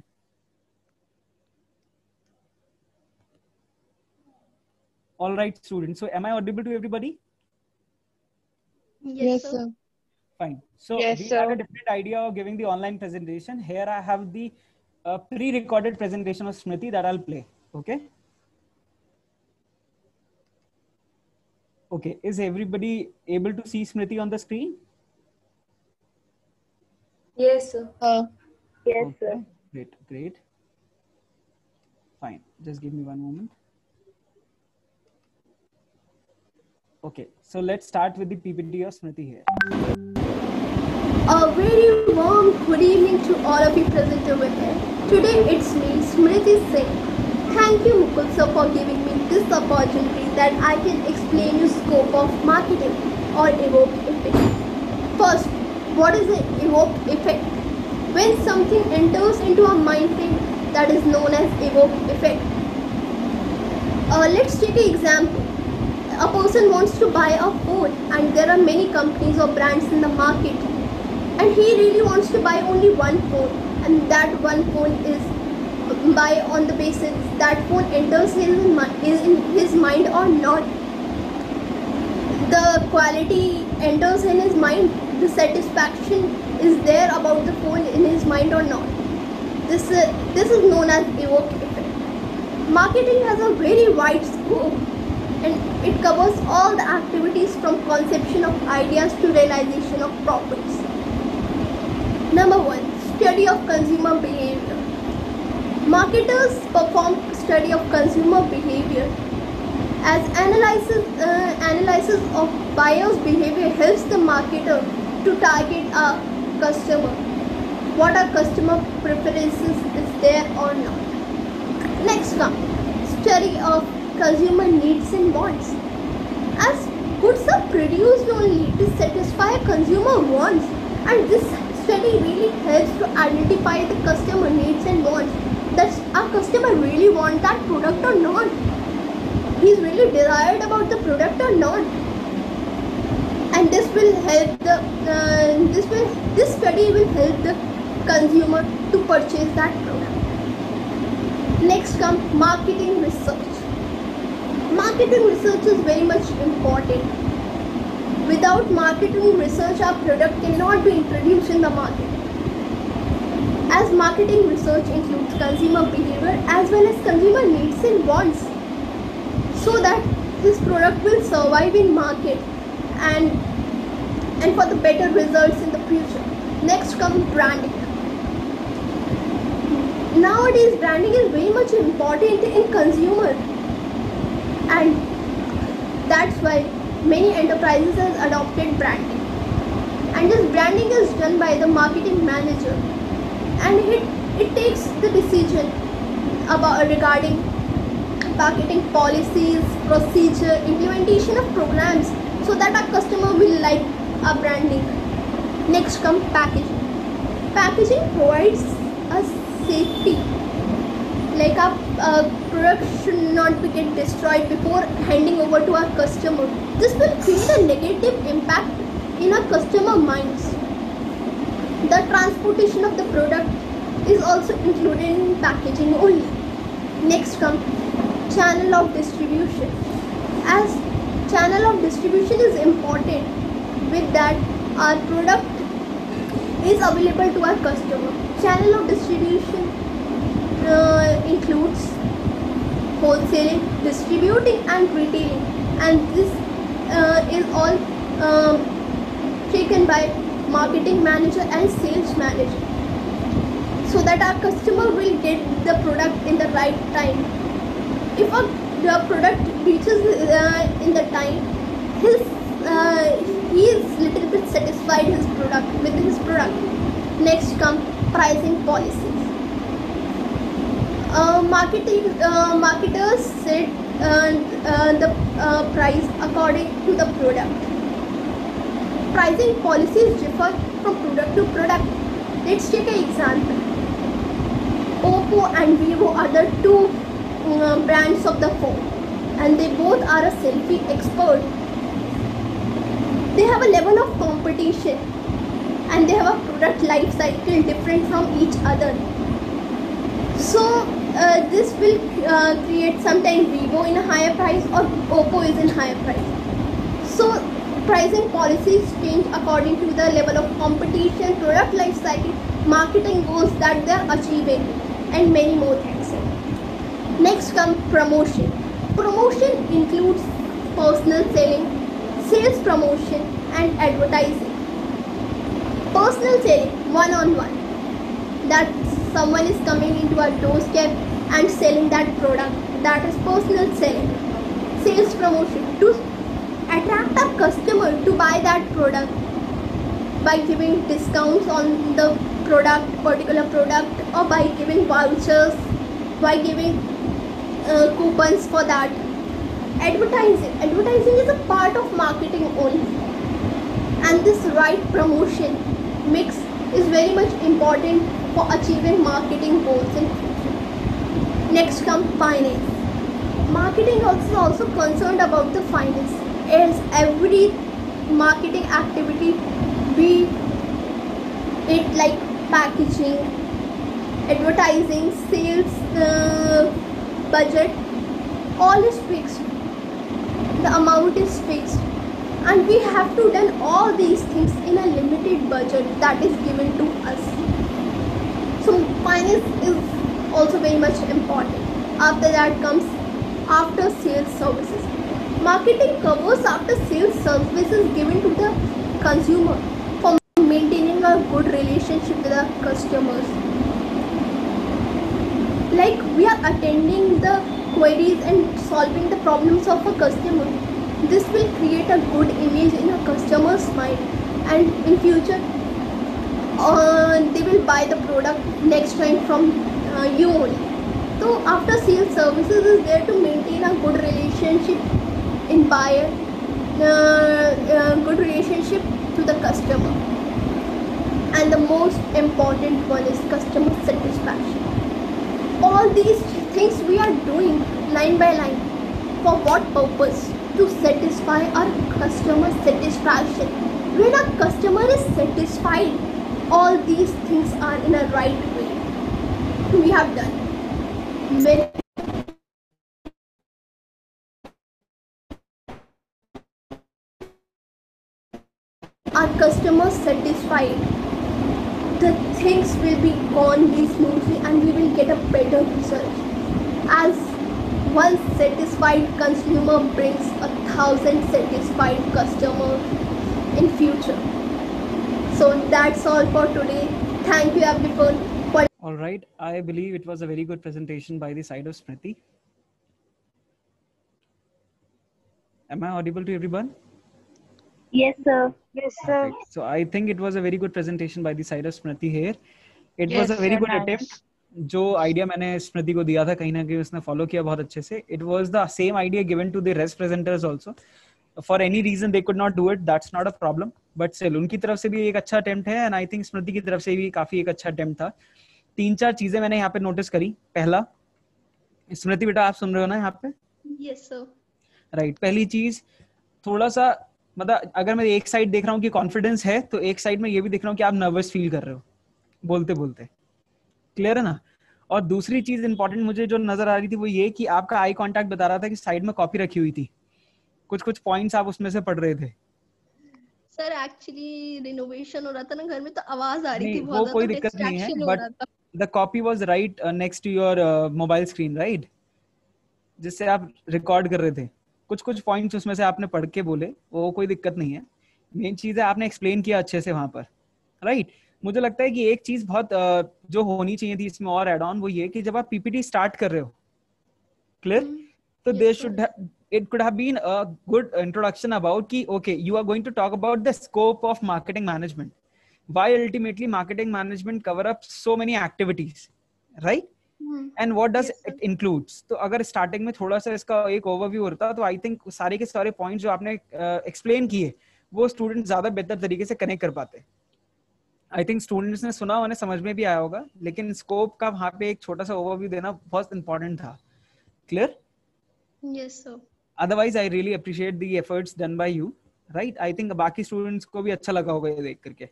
All right, students. So, am I audible to everybody? Yes, sir. Fine. So Yes, we sir. had a different idea of giving the online presentation. Here I have the uh, pre-recorded presentation of Smriti that I'll play. Okay. Okay. Is everybody able to see Smriti on the screen? Yes, sir. Uh, Yes, Okay. sir. Great. Great. Fine. Just give me one moment. Okay. So let's start with the P P T of Smriti here. A very warm good evening to all of you present over here. Today it's me, Smriti Singh. Thank you, Mukul sir, for giving me this opportunity that I can explain you scope of marketing or evoke effect. First, what is an evoke effect? When something enters into a mind frame, that is known as evoke effect. Uh, let's take an example. A person wants to buy a phone and there are many companies or brands in the market, and he really wants to buy only one phone, and that one phone is buy on the basis that phone enters in his, mi- in his mind or not. The quality enters in his mind, the satisfaction is there about the phone in his mind or not. This is, this is known as evoke effect. Marketing has a very wide scope, and it covers all the activities from conception of ideas to realization of profits. Number one, study of consumer behavior. Marketers perform study of consumer behavior. As analysis, uh, analysis of buyer's behavior helps the marketer to target a customer. What are customer preferences is there or not? Next come, study of consumer needs and wants. As goods are produced only to satisfy consumer wants, and this study really helps to identify the customer needs and wants. Does our customer really want that product or not? He's really desired about the product or not? And this will help the uh, this will this study will help the consumer to purchase that product. Next comes marketing research. Marketing research is very much important. Without marketing research, our product cannot be introduced in the market. As marketing research includes consumer behavior as well as consumer needs and wants, so that his product will survive in market and and for the better results in the future. Next comes branding. Nowadays, branding is very much important in consumer, and that's why many enterprises have adopted branding. And this branding is done by the marketing manager, and it, it takes the decision about regarding marketing policies, procedure, implementation of programs, so that our customer will like our branding. Next comes packaging. Packaging provides us safety, like our uh, product should not be get destroyed before handing over to our customer. This will create a negative impact in our customer minds. The transportation of the product is also included in packaging only. Next comes channel of distribution. As channel of distribution is important, with that our product is available to our customer. Channel of distribution uh, includes wholesaling, distributing, and retailing. And this uh, is all um, taken by marketing manager and sales manager, so that our customer will get the product in the right time. If a, the product reaches uh, in the time, his uh, he is little bit satisfied his product with his product. Next come pricing policies. Uh, marketing uh, marketers set uh, uh, the uh, price according to the product. Pricing policies differ from product to product. Let's take an example. Oppo and Vivo are the two uh, brands of the phone, and they both are a selfie expert. They have a level of competition, and they have a product life cycle different from each other. So uh, this will uh, create sometimes Vivo in a higher price or Oppo is in higher price. So pricing policies change according to the level of competition, product life cycle, marketing goals that they are achieving, and many more things. Next come promotion. Promotion includes personal selling, sales promotion, and advertising. Personal selling, one-on-one. That someone is coming into our doorstep and selling that product. That is personal selling. Sales promotion, to attract a customer to buy that product by giving discounts on the product, particular product, or by giving vouchers, by giving uh, coupons for that. Advertising. Advertising is a part of marketing only, and this right promotion mix is very much important for achieving marketing goals in future. Next comes finance. Marketing also also concerned about the finance, as every marketing activity, be it like packaging, advertising, sales, uh, budget, all is fixed. The amount is fixed, and we have to done all these things in a limited budget that is given to us. So finance is also very much important. After that comes after sales services. Marketing covers after sales services given to the consumer for maintaining a good relationship with our customers. Like we are attending the queries and solving the problems of a customer. This will create a good image in a customer's mind, and in future uh, they will buy the product next time from uh, you only. So after sales services is there to maintain a good relationship in buyer, uh, uh, good relationship to the customer, and the most important one is customer satisfaction. All these things we are doing line by line. For what purpose? To satisfy our customer satisfaction. When a customer is satisfied, all these things are in a right way. We have done. When our customers satisfied, the things will be gone be smoothly, and we will get a better result. As one satisfied consumer brings a thousand satisfied customers in future. So that's all for today. Thank you everyone. For All right. I believe it was a very good presentation by the side of Smriti. Am I audible to everyone? Yes, sir. Yes, sir. Perfect. So I think it was a very good presentation by the side of Smriti here. It Yes, was a very sir, good nice. attempt. जो idea मैंने स्मृति को दिया था कहीं ना कहीं उसने follow किया बहुत अच्छे से. It was the same idea given to the rest presenters also. For any reason they could not do it. That's not a problem. But still उनकी तरफ से भी एक अच्छा attempt है, and I think स्मृति की तरफ से भी काफी एक अच्छा attempt था. तीन चार चीजें मैंने यहाँ पे नोटिस करी. पहला, स्मृति बेटा आप सुन रहे हो ना यहाँ पे? yes sir. राइट. पहली चीज, थोड़ा सा मतलब अगर मैं एक साइड देख रहा हूँ कि कॉन्फिडेंस है, तो एक साइड में ये भी देख रहा हूँ कि आप नर्वस फील कर रहे हो बोलते बोलते. क्लियर है ना? और दूसरी चीज इंपॉर्टेंट मुझे जो नजर आ रही थी वो ये कि आपका आई कांटेक्ट बता रहा था कि साइड में कॉपी रखी हुई थी, कुछ कुछ पॉइंट्स आप उसमें से पढ़ रहे थे. सर एक्चुअली रिनोवेशन हो रहा था ना घर में, तो आवाज आ रही थी नहीं, बहुत वो ज्यादा, कोई तो दिक्कत नहीं है, डिस्ट्रैक्शन हो बट रहा था. The copy was right next to your mobile screen, right? जिससे आप रिकॉर्ड कर रहे थे, कुछ कुछ पॉइंट्स उसमें से आपने पढ़ के बोले, वो कोई दिक्कत नहीं है, मेन चीज है आपने एक्सप्लेन किया अच्छे से वहां पर, राइट। मुझे लगता है कि एक चीज बहुत जो होनी चाहिए थी इसमें और एड ऑन, वो ये कि जब आप पीपीटी स्टार्ट कर रहे हो, क्लियर, तो they should it could have been a good introduction about ki okay you are going to talk about the scope of marketing management, why ultimately marketing management cover up so many activities, right, and what does Yes, it includes. तो अगर starting में थोड़ा सा इसका एक overview होता तो I think सारे के सारे पॉइंट्स जो आपने एक्सप्लेन किए वो स्टूडेंट ज्यादा बेहतर तरीके से कनेक्ट कर पाते। आई थिंक स्टूडेंट्स ने सुना, उन्हें समझ में भी आया होगा, लेकिन स्कोप का वहां पे एक छोटा सा ओवरव्यू देना बहुत इंपॉर्टेंट था। Clear? yes sir. Otherwise, I really appreciate the efforts done by you, right? I think बाकी students को भी अच्छा लगा होगा ये देख करके।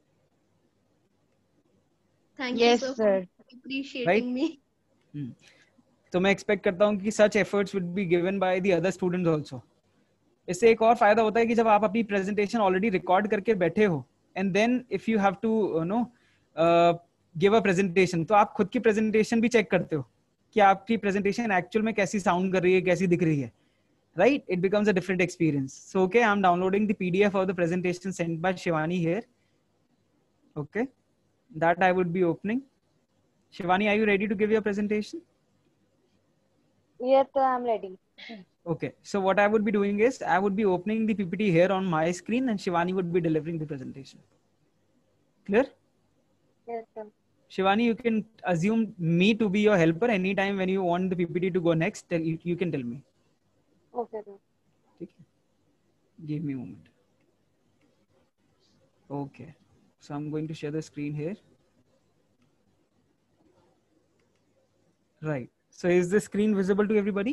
Thank Yes, you sir, sir. for appreciating Right? me. Hmm. तो मैं एक्सपेक्ट करता हूँ कि such efforts would be given by the other students also. इससे एक और फायदा होता है कि जब आप अपनी प्रेजेंटेशन ऑलरेडी रिकॉर्ड करके बैठे हो and then if you have to no give a presentation, तो आप खुद की प्रेजेंटेशन भी चेक करते हो कि आपकी प्रेजेंटेशन एक्चुअल में कैसी साउंड कर रही है, कैसी दिख रही है, right? It becomes a different experience. So okay, I'm downloading the P D F of the presentation sent by Shivani here. Okay, that I would be opening. Shivani, are you ready to give your presentation? Yes, sir, I'm ready. Okay, so what I would be doing is I would be opening the P P T here on my screen and Shivani would be delivering the presentation. Clear? Yes, sir. Shivani, you can assume me to be your helper anytime when you want the P P T to go next. Tell you, you can tell me. Okay, sir. Okay. Give me a moment. Okay, so I'm going to share the screen here. Right. So is the screen visible to everybody?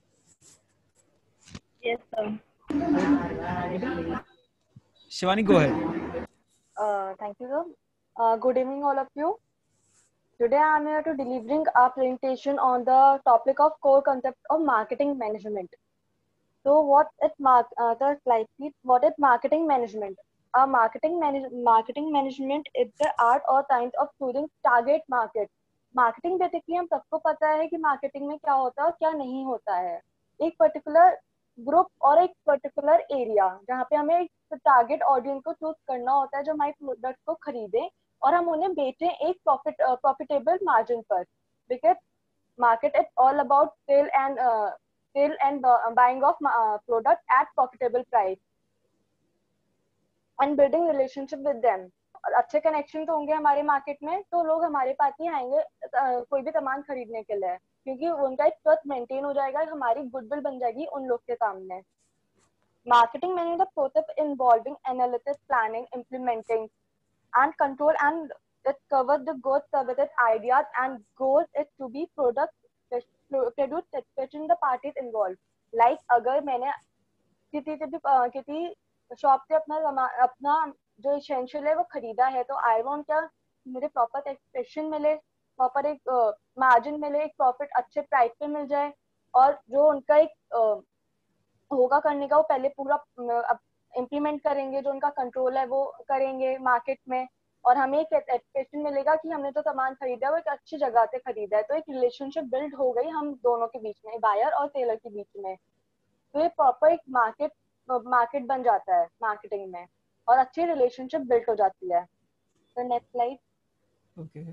Yes, sir. Shivani, go ahead. Uh, thank you, sir. Uh, good evening, all of you. Today, I am here to delivering a presentation on the topic of core concept of marketing management. So, what it mark uh, the slide, please. What is marketing management? A marketing manage marketing management is the art or science of choosing target market. Marketing basically हम सबको पता है कि marketing में क्या होता है और क्या नहीं होता है। एक पर्टिकुलर ग्रुप और एक पर्टिकुलर एरिया जहाँ पे हमें एक टारगेट ऑडियंस को चूज करना होता है जो हमारे प्रोडक्ट को खरीदे और हम उन्हें बेचें एक प्रॉफिट प्रॉफिटेबल मार्जिन पर। Because market is all about sale and sale and buying of product at profitable price and building relationship with them. और अच्छे कनेक्शन तो होंगे हमारे मार्केट में तो लोग हमारे पास ही आएंगे uh, कोई भी सामान खरीदने के लिए, क्योंकि उनका एक ट्रस्ट मेंटेन हो जाएगा, हमारी गुडविल बन जाएगी उन लोग के सामने। Marketing manage the process involving analysis, planning, implementing and control, and it covers the growth services, ideas and goals is to be product produced especially the parties involved. Like अगर मैंने किसी से भी किसी शॉप से अपना अपना जो एसेंशियल है वो खरीदा है तो आई वांट क्या मुझे प्रॉपर एक्सप्रेशन मिले, प्रॉपर एक मार्जिन uh, मिले, एक प्रॉफिट अच्छे प्राइस पे मिल जाए और जो उनका एक uh, होगा करने का वो पहले पूरा इम्प्लीमेंट uh, करेंगे, जो उनका कंट्रोल है वो करेंगे मार्केट में और हमें एक एक्सप्रेशन मिलेगा कि हमने जो सामान खरीदा है वो एक अच्छी जगह से खरीदा है। तो एक रिलेशनशिप बिल्ड हो गई हम दोनों के बीच में, बायर और सेलर के बीच में। तो ये प्रॉपर एक मार्केट मार्केट बन जाता है मार्केटिंग में और अच्छी रिलेशनशिप बिल्ड हो जाती है। तो next slide. Okay,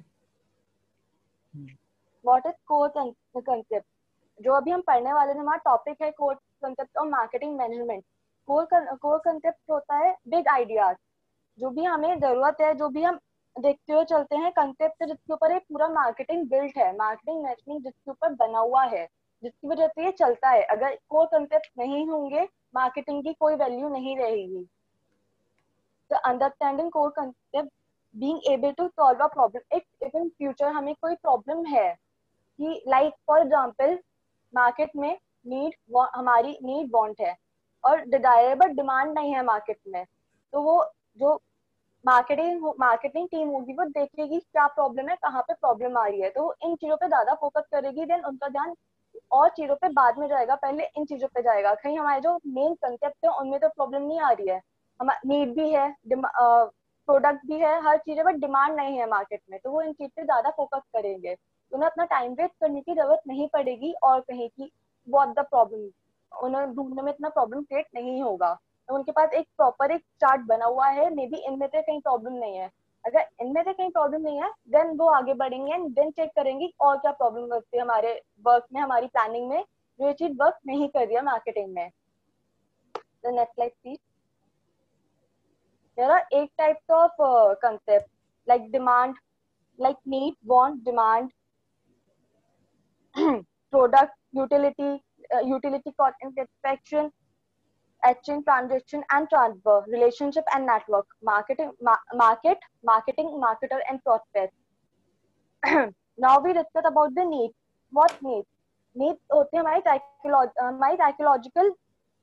what is core concept? जो अभी हम पढ़ने वाले हैं हमारा टॉपिक है core concept of marketing management. Core core concept होता है बिग आइडियाज, जो भी हमें जरूरत है, जो भी हम देखते हुए चलते हैं, कंसेप्ट जिसके ऊपर एक पूरा मार्केटिंग बिल्ड है, मार्केटिंग मैनेजमेंट जिसके ऊपर बना हुआ है, जिसकी वजह से ये चलता है। अगर कोर कंसेप्ट नहीं होंगे मार्केटिंग की कोई वैल्यू नहीं रहेगी। तो understanding core concept, being able to solve a problem. If in future हमें कोई प्रॉब्लम है कि लाइक फॉर एग्जांपल मार्केट में नीड हमारी नीड वांट है और डिजायरेबल डिमांड नहीं है मार्केट में, तो वो जो मार्केटिंग मार्केटिंग टीम होगी वो देखेगी क्या प्रॉब्लम है, कहाँ पे प्रॉब्लम आ रही है, तो इन चीजों पे ज्यादा फोकस करेगी। देन उनका ध्यान और चीजों पे बाद में जाएगा, पहले इन चीजों पे जाएगा। कहीं हमारे जो मेन कंसेप्ट है उनमें तो प्रॉब्लम नहीं आ रही है, हम नीड भी है, प्रोडक्ट भी है, हर चीज है, बट डिमांड नहीं है मार्केट में, तो वो इन चीज पे ज्यादा फोकस करेंगे। उन्हें अपना टाइम वेस्ट करने की जरूरत नहीं पड़ेगी और कहीं की व्हाट द प्रॉब्लम, उन्हें ढूंढने में इतना प्रॉब्लम क्रिएट नहीं होगा। तो उनके पास एक प्रॉपर एक चार्ट बना हुआ है, मे बी इनमें से कहीं प्रॉब्लम नहीं है। अगर इनमें से कहीं प्रॉब्लम नहीं है देन वो आगे बढ़ेंगे एंड देन चेक करेंगे और क्या प्रॉब्लम होती है हमारे वर्क में, हमारी प्लानिंग में, जो ये चीज वर्क नहीं कर रही है मार्केटिंग में। The next slide, please. There are eight types of uh, concepts like demand, like need, want, demand, product, utility, uh, utility cost and satisfaction, exchange, transaction and transfer, relationship and network, marketing, ma- market, marketing, marketer and prospect. Now we discuss about the need. What need? Need होते हैं हमारी psychological, हमारी psychological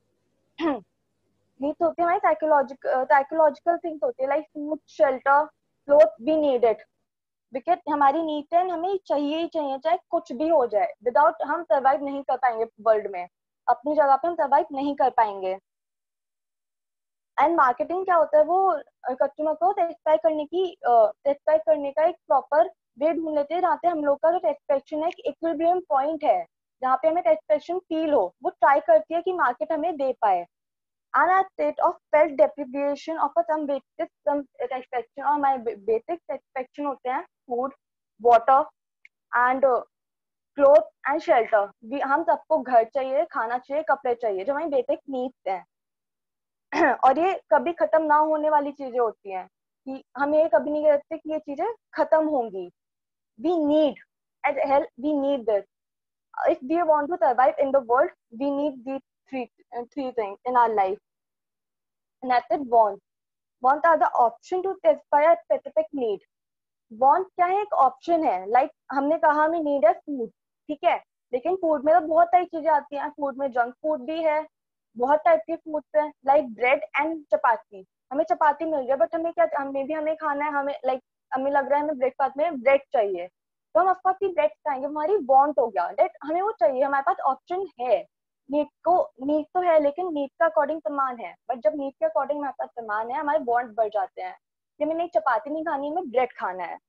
needs होती है हमारी psychological psychological things होती है, like food, shelter, cloth, we need it because हमारी नीड्स है, हमें चाहिए ही चाहिए, चाहे कुछ भी हो जाए, विदाउट हम सर्वाइव नहीं कर पाएंगे वर्ल्ड में, अपनी जगह पे हम सर्वाइव नहीं कर पाएंगे। एंड मार्केटिंग क्या होता है, वो कस्टमर को सेटिस्फाई करने की सेटिस्फाई करने का एक प्रॉपर वे ढूंढ लेते हैं, जहाँ पे हम लोग का जो सेटिस्फेक्शन है, इक्विलिब्रियम पॉइंट है जहाँ पे हमें सेटिस्फेक्शन फील हो, वो ट्राई करती है कि मार्केट हमें दे पाए। And a state of felt deprivation of a some basic some satisfaction, और हमारे basic satisfaction होते हैं food, water and uh, clothes and shelter। भी हम सबको घर चाहिए, खाना चाहिए, कपड़े चाहिए, जो हमारी basic needs हैं। और ये कभी खत्म ना होने वाली चीजें होती हैं कि हम ये कभी नहीं कहते कि ये चीजें खत्म होंगी। We need as hell, we need this. If we want to survive in the world, we need these three uh, three things in our life. And that's it, wants. Wants are the option to satisfy a specific need. Want क्या है, एक option है, like like, हमने कहा हमें need है food, ठीक है, लेकिन फूड में तो बहुत सारी चीजें आती हैं, फूड में जंक फूड भी है, बहुत टाइप के फूड है, लाइक ब्रेड एंड चपाती। हमें चपाती मिल रही है बट हमें क्या, हमें भी हमें खाना है, हमें लाइक like, हमें लग रहा है हमें ब्रेकफास्ट में ब्रेड चाहिए, तो हम ऑफकोर्स ही ब्रेड खाएंगे, हमारी वांट हो गया, दैट हमें वो चाहिए, हमारे पास ऑप्शन है। नीड को नीड तो है लेकिन नीड का अकॉर्डिंग सामान है, बट जब नीड के अकॉर्डिंग हमारे पास सामान है, हमारे वांट बढ़ जाते हैं कि हमें नहीं चपाती नहीं खानी, हमें ब्रेड खाना है।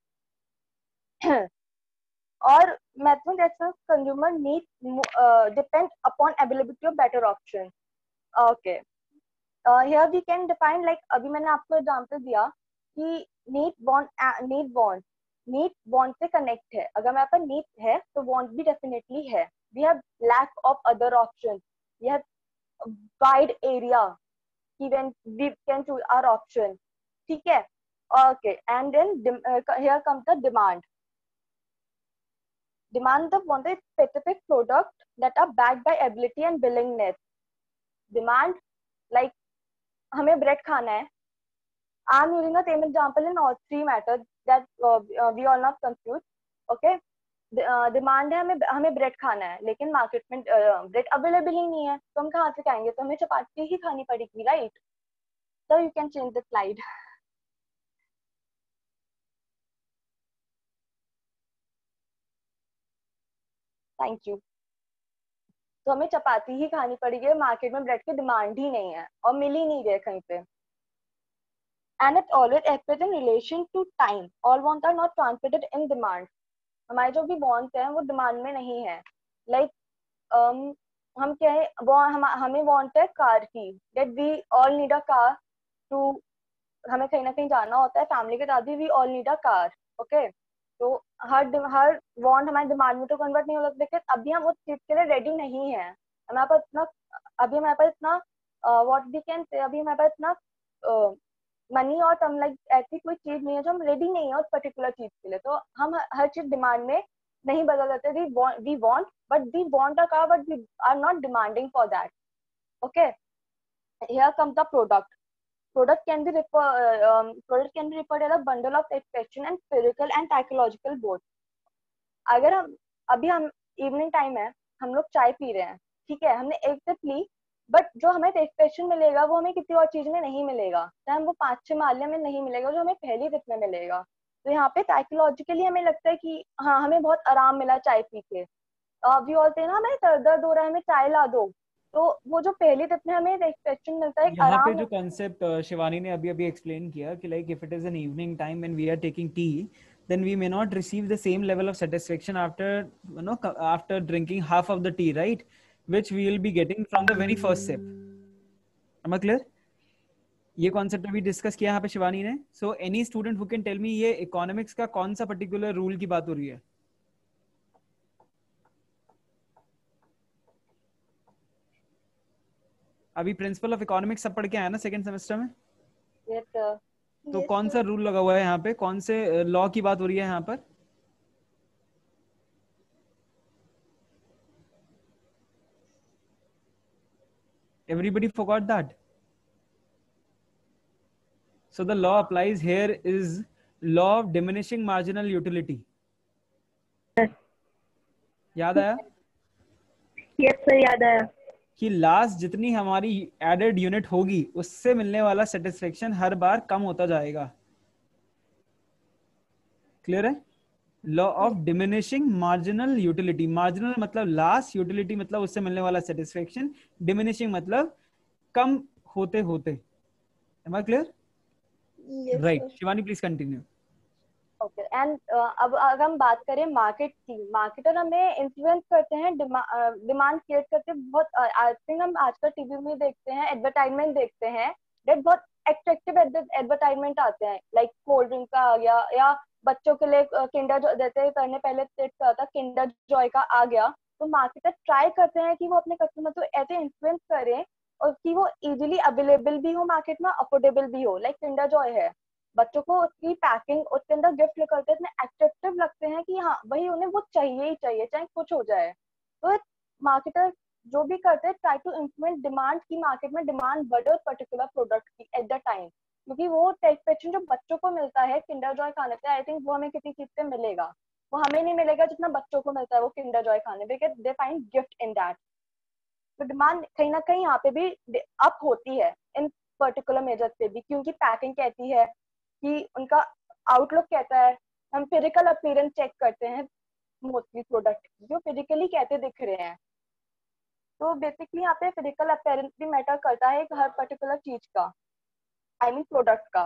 और maximum expense consumer need depend upon availability of better option. Okay, here we can define, like अभी मैंने आपको एग्जांपल दिया कि need want need want need want से कनेक्ट है, अगर मेरे पास नीड है तो वांट भी डेफिनेटली है। We have lack of other options. We have a wide area. Even we can choose our option. ठीक है? Okay. And then uh, here comes the demand. Demand the want a specific product that are backed by ability and willingness. Demand like हमें bread खाना है. I'm using the same example in all three matters that uh, we are not confused. Okay. Demand है, हमें हमें bread खाना है, लेकिन market में ब्रेड अवेलेबल ही नहीं है, तो हम कहाँ से खाएंगे, तो हमें चपाती ही खानी पड़ेगी, right? So you can change the slide. Thank you. तो हमें चपाती ही खानी पड़ेगी, मार्केट में ब्रेड की डिमांड ही नहीं है और मिल ही नहीं रही कहीं पे. And it always appears in relation to time. All wants are not translated in demand. हमारे जो भी wants हैं वो डिमांड में नहीं है. Like um, हम क्या है, वो हम हमें want है कार की. That we all need a car to, हमें कहीं ना कहीं जाना होता है, फैमिली के साथ भी we all need a car. Okay? तो हर हर want हमारे डिमांड में तो कन्वर्ट नहीं हो सकता, लेकिन अभी हम उस चीज के लिए रेडी नहीं है. हमारे पास इतना अभी हमारे पास इतना व्हाट वी कैन से अभी हमारे पास इतना मनी और सम लाइक ऐसी कोई चीज नहीं है जो हम रेडी नहीं है उस पर्टिकुलर चीज के लिए. तो हम हर चीज डिमांड में नहीं बदल देते. We want we want but we want a car but we are not demanding for that. Okay, here comes the product. Product can be refer, uh, um, product can be referred as a bundle of satisfaction and physical and psychological both. अगर हम अभी हम evening time है, हम लोग चाय P रहे हैं, ठीक है, हमने एक सिप ली, बट जो हमें सेटिस्फेक्शन मिलेगा वो हमें किसी और चीज में नहीं मिलेगा, चाहे हम वो पाँच छह माले में नहीं मिलेगा जो हमें पहली सिप में मिलेगा. तो यहाँ पे साइकोलॉजिकली हमें लगता है कि हाँ हमें बहुत आराम मिला चाय पी के. अभी बोलते हैं ना हमें सर दर्द हो रहा है, हमें चाय ला दो, तो वो जो पहली टिप में हमें सेटिस्फेक्शन मिलता है, यहाँ पे जो कांसेप्ट शिवानी ने अभी अभी एक्सप्लेन किया कि like if it is an evening time and we are taking tea, then we may not receive the same level of satisfaction after you know after drinking half of the tea, right? which we will be getting from the very first step. Am I clear? ये concept अभी discuss किया यहाँ पे शिवानी ने. So any student who can tell me ये economics का कौन सा पर्टिकुलर रूल की बात हो रही है? अभी प्रिंसिपल ऑफ इकोनॉमिक्स सब पढ़ के आया ना सेकंड सेमेस्टर में? Yes, sir. तो Yes, कौन sir. सा रूल लगा हुआ है यहाँ पे? कौन से लॉ की बात हो रही है यहाँ पर? Everybody forgot that. So the law applies here is law of diminishing marginal utility. याद आया? यस सर याद आया. कि लास्ट जितनी हमारी एडेड यूनिट होगी उससे मिलने वाला सेटिस्फेक्शन हर बार कम होता जाएगा. क्लियर है? Law of diminishing marginal utility. Marginal मतलब लास्ट, यूटिलिटी मतलब उससे मिलने वाला सेटिस्फेक्शन, डिमिनिशिंग मतलब कम होते होते. Am I clear? Yes, Right. sir. Shivani please continue. Okay. And अब अगर हम बात करें मार्केट की, मार्केटर हमें इन्फ्लुएंस करते हैं, डिमांड क्रिएट करते हैं. बहुत आई थिंक हम आजकल टीवी में देखते हैं, एडवर्टाइजमेंट देखते हैं, दैट बहुत अट्रैक्टिव एडवर्टाइजमेंट आते हैं, लाइक कोल्ड ड्रिंक का आ गया, या बच्चों के लिए किंडर जैसे करने पहले था किंडर जॉय का आ गया. तो मार्केटर ट्राई करते हैं कि वो अपने कस्टमर को ऐसे इन्फ्लुएंस करें और कि वो इजीली अवेलेबल भी हो मार्केट में, अफोर्डेबल भी हो. लाइक किंडर जॉय है, बच्चों को उसकी पैकिंग, उसके अंदर गिफ्ट करते इतने अट्रैक्टिव लगते हैं कि हाँ वही उन्हें वो चाहिए ही चाहिए, चाहे कुछ हो जाए. तो मार्केटर जो भी करते हैं ट्राई टू इन्फ्लुएंस डिमांड की, मार्केट में डिमांड बढ़े उस पर्टिकुलर प्रोडक्ट की एट द टाइम. क्योंकि वो सेटिस्फेक्शन जो बच्चों को मिलता है किंडर जॉय खाने से, आई थिंक वो हमें किसी चीज से मिलेगा. वो हमें नहीं मिलेगा जितना बच्चों को मिलता है वो किंडर जॉय खाने, because they find gift in that. तो डिमांड कहीं ना कहीं यहाँ पे भी अप होती है इन पर्टिकुलर मेजर्स पे भी, क्योंकि पैकिंग कहती है कि उनका आउटलुक कहता है. हम फिजिकल अपीयरेंस चेक करते हैं मोस्टली प्रोडक्ट जो फिजिकली कैसे दिख रहे हैं. तो बेसिकली यहाँ पे फिजिकल अपीयरेंस भी मैटर करता है हर पर्टिकुलर चीज का, आई मीन प्रोडक्ट का,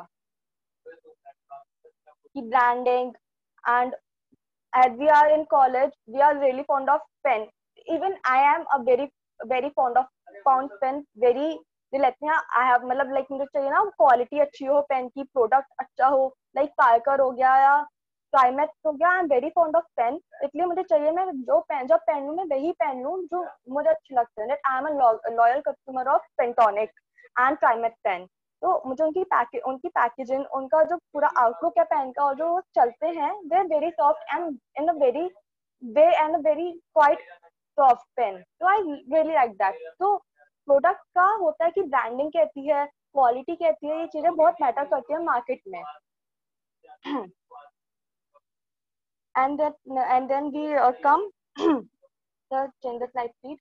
कि branding. And as we are in college we are really fond of pen. Even I am a very very fond of found pen. very लेते हैं I have, मतलब like मुझे चाहिए ना क्वालिटी अच्छी हो पेन की, प्रोडक्ट अच्छा हो, लाइक पार्कर हो गया या ट्राइमेक्स हो गया. I am very fond of pen, इसलिए मुझे चाहिए मैं जो पेन जब पेन लूँ मैं वही पेन लूँ जो मुझे अच्छे लगते हैं. I am a loyal customer of Pentonic and Trimax pen. तो मुझे उनकी पैके उनकी पैकेजिंग, उनका जो पूरा आउटलुक है पेन का और जो चलते हैं, they are very soft and in a very way and a very quite soft pen. तो आई रियली लाइक दैट. तो प्रोडक्ट का होता है कि ब्रांडिंग कहती है, क्वालिटी कहती है, ये चीजें बहुत मैटर करती है मार्केट में. And and then we come sir change the slide please.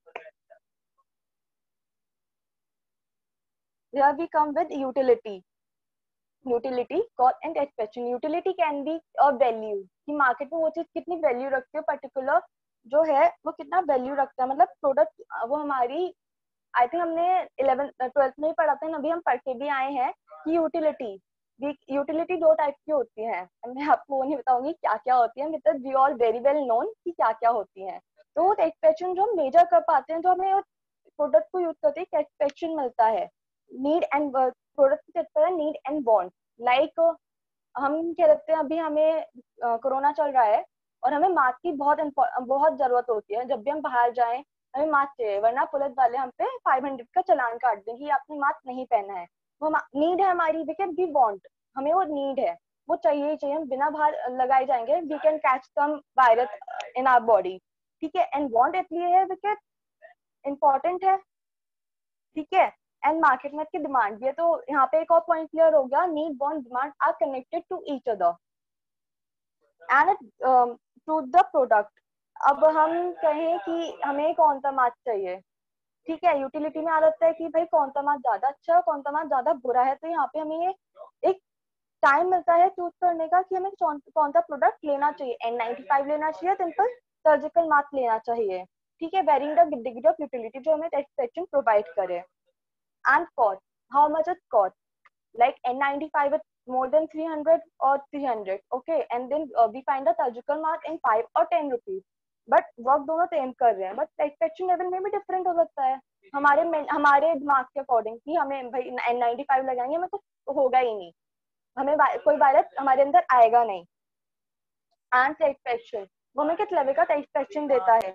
Here we come with utility. Utility, cost and expression. Utility can be a value. कि मार्केट में वो चीज कितनी वैल्यू रखती है, पर्टिकुलर जो है वो कितना वैल्यू रखता है, मतलब प्रोडक्ट वो हमारी, आई थिंक हमने इलेवेंथ ट्वेल्थ में ही पढ़ा था, अभी हम पढ़ के भी आए हैं कि यूटिलिटी यूटिलिटी दो टाइप की होती है. मैं आपको वो नहीं बताऊंगी क्या क्या होती है, because we all very well known कि क्या क्या होती है. तो एक्सप्रेशन जो हम मेजर कर पाते हैं, जो हमें प्रोडक्ट को यूज करते हैं एक्सप्रेशन मिलता है. नीड एंड प्रोडक्ट की तरह नीड एंड वांट. लाइक हम क्या कहते हैं, अभी हमें कोरोना चल रहा है और हमें मास्क की बहुत बहुत जरूरत होती है. जब भी हम बाहर जाएं हमें मास्क चाहिए, वरना पुलिस वाले हम पे फाइव हंड्रेड का चालान काट दें कि आपने मास्क नहीं पहना है. वो नीड है हमारी, बिकॉज वी वांट, हमें वो नीड है, वो चाहिए ही चाहिए. हम बिना बाहर लगाए जाएंगे, we can catch some virus in our body. ठीक है. एंड वांट इसलिए है बिकॉज इम्पोर्टेंट है. ठीक है. एंड मार्केट में इसकी डिमांड भी है. तो यहाँ पे एक और पॉइंट क्लियर हो गया, need want demand are connected to each other and to the product. अब हम कहें कि हमें कौन सा मास्क चाहिए, ठीक है, यूटिलिटी में आ जाता है कि भाई कौन सा मास्क ज्यादा अच्छा है, कौन सा मास्क ज्यादा बुरा है. तो यहाँ पे हमें ये एक टाइम मिलता है चूज करने का कि हमें कौन सा प्रोडक्ट लेना चाहिए. एन नाइन्टी फाइव लेना चाहिए, सिंपल सर्जिकल मास्क लेना चाहिए. ठीक है. Varying the degree of utility जो हमें सेटिस्फेक्शन प्रोवाइड करे. And cost, how much it cost? Like N ninety-five is more than three hundred or three hundred, okay, and then uh, we find the surgical mask in five or ten rupees. But work दोनों same कर रहे हैं, but satisfaction level में भी different हो सकता है हमारे हमारे दिमाग के अकॉर्डिंग कि हमें भाई नाइन्टी फाइव लगाएंगे हमें कुछ होगा ही नहीं, हमें कोई वायरस हमारे अंदर आएगा नहीं। एंड सेटिस्फेक्शन, वो हमें किस लेवल का सेटिस्फेक्शन देता है,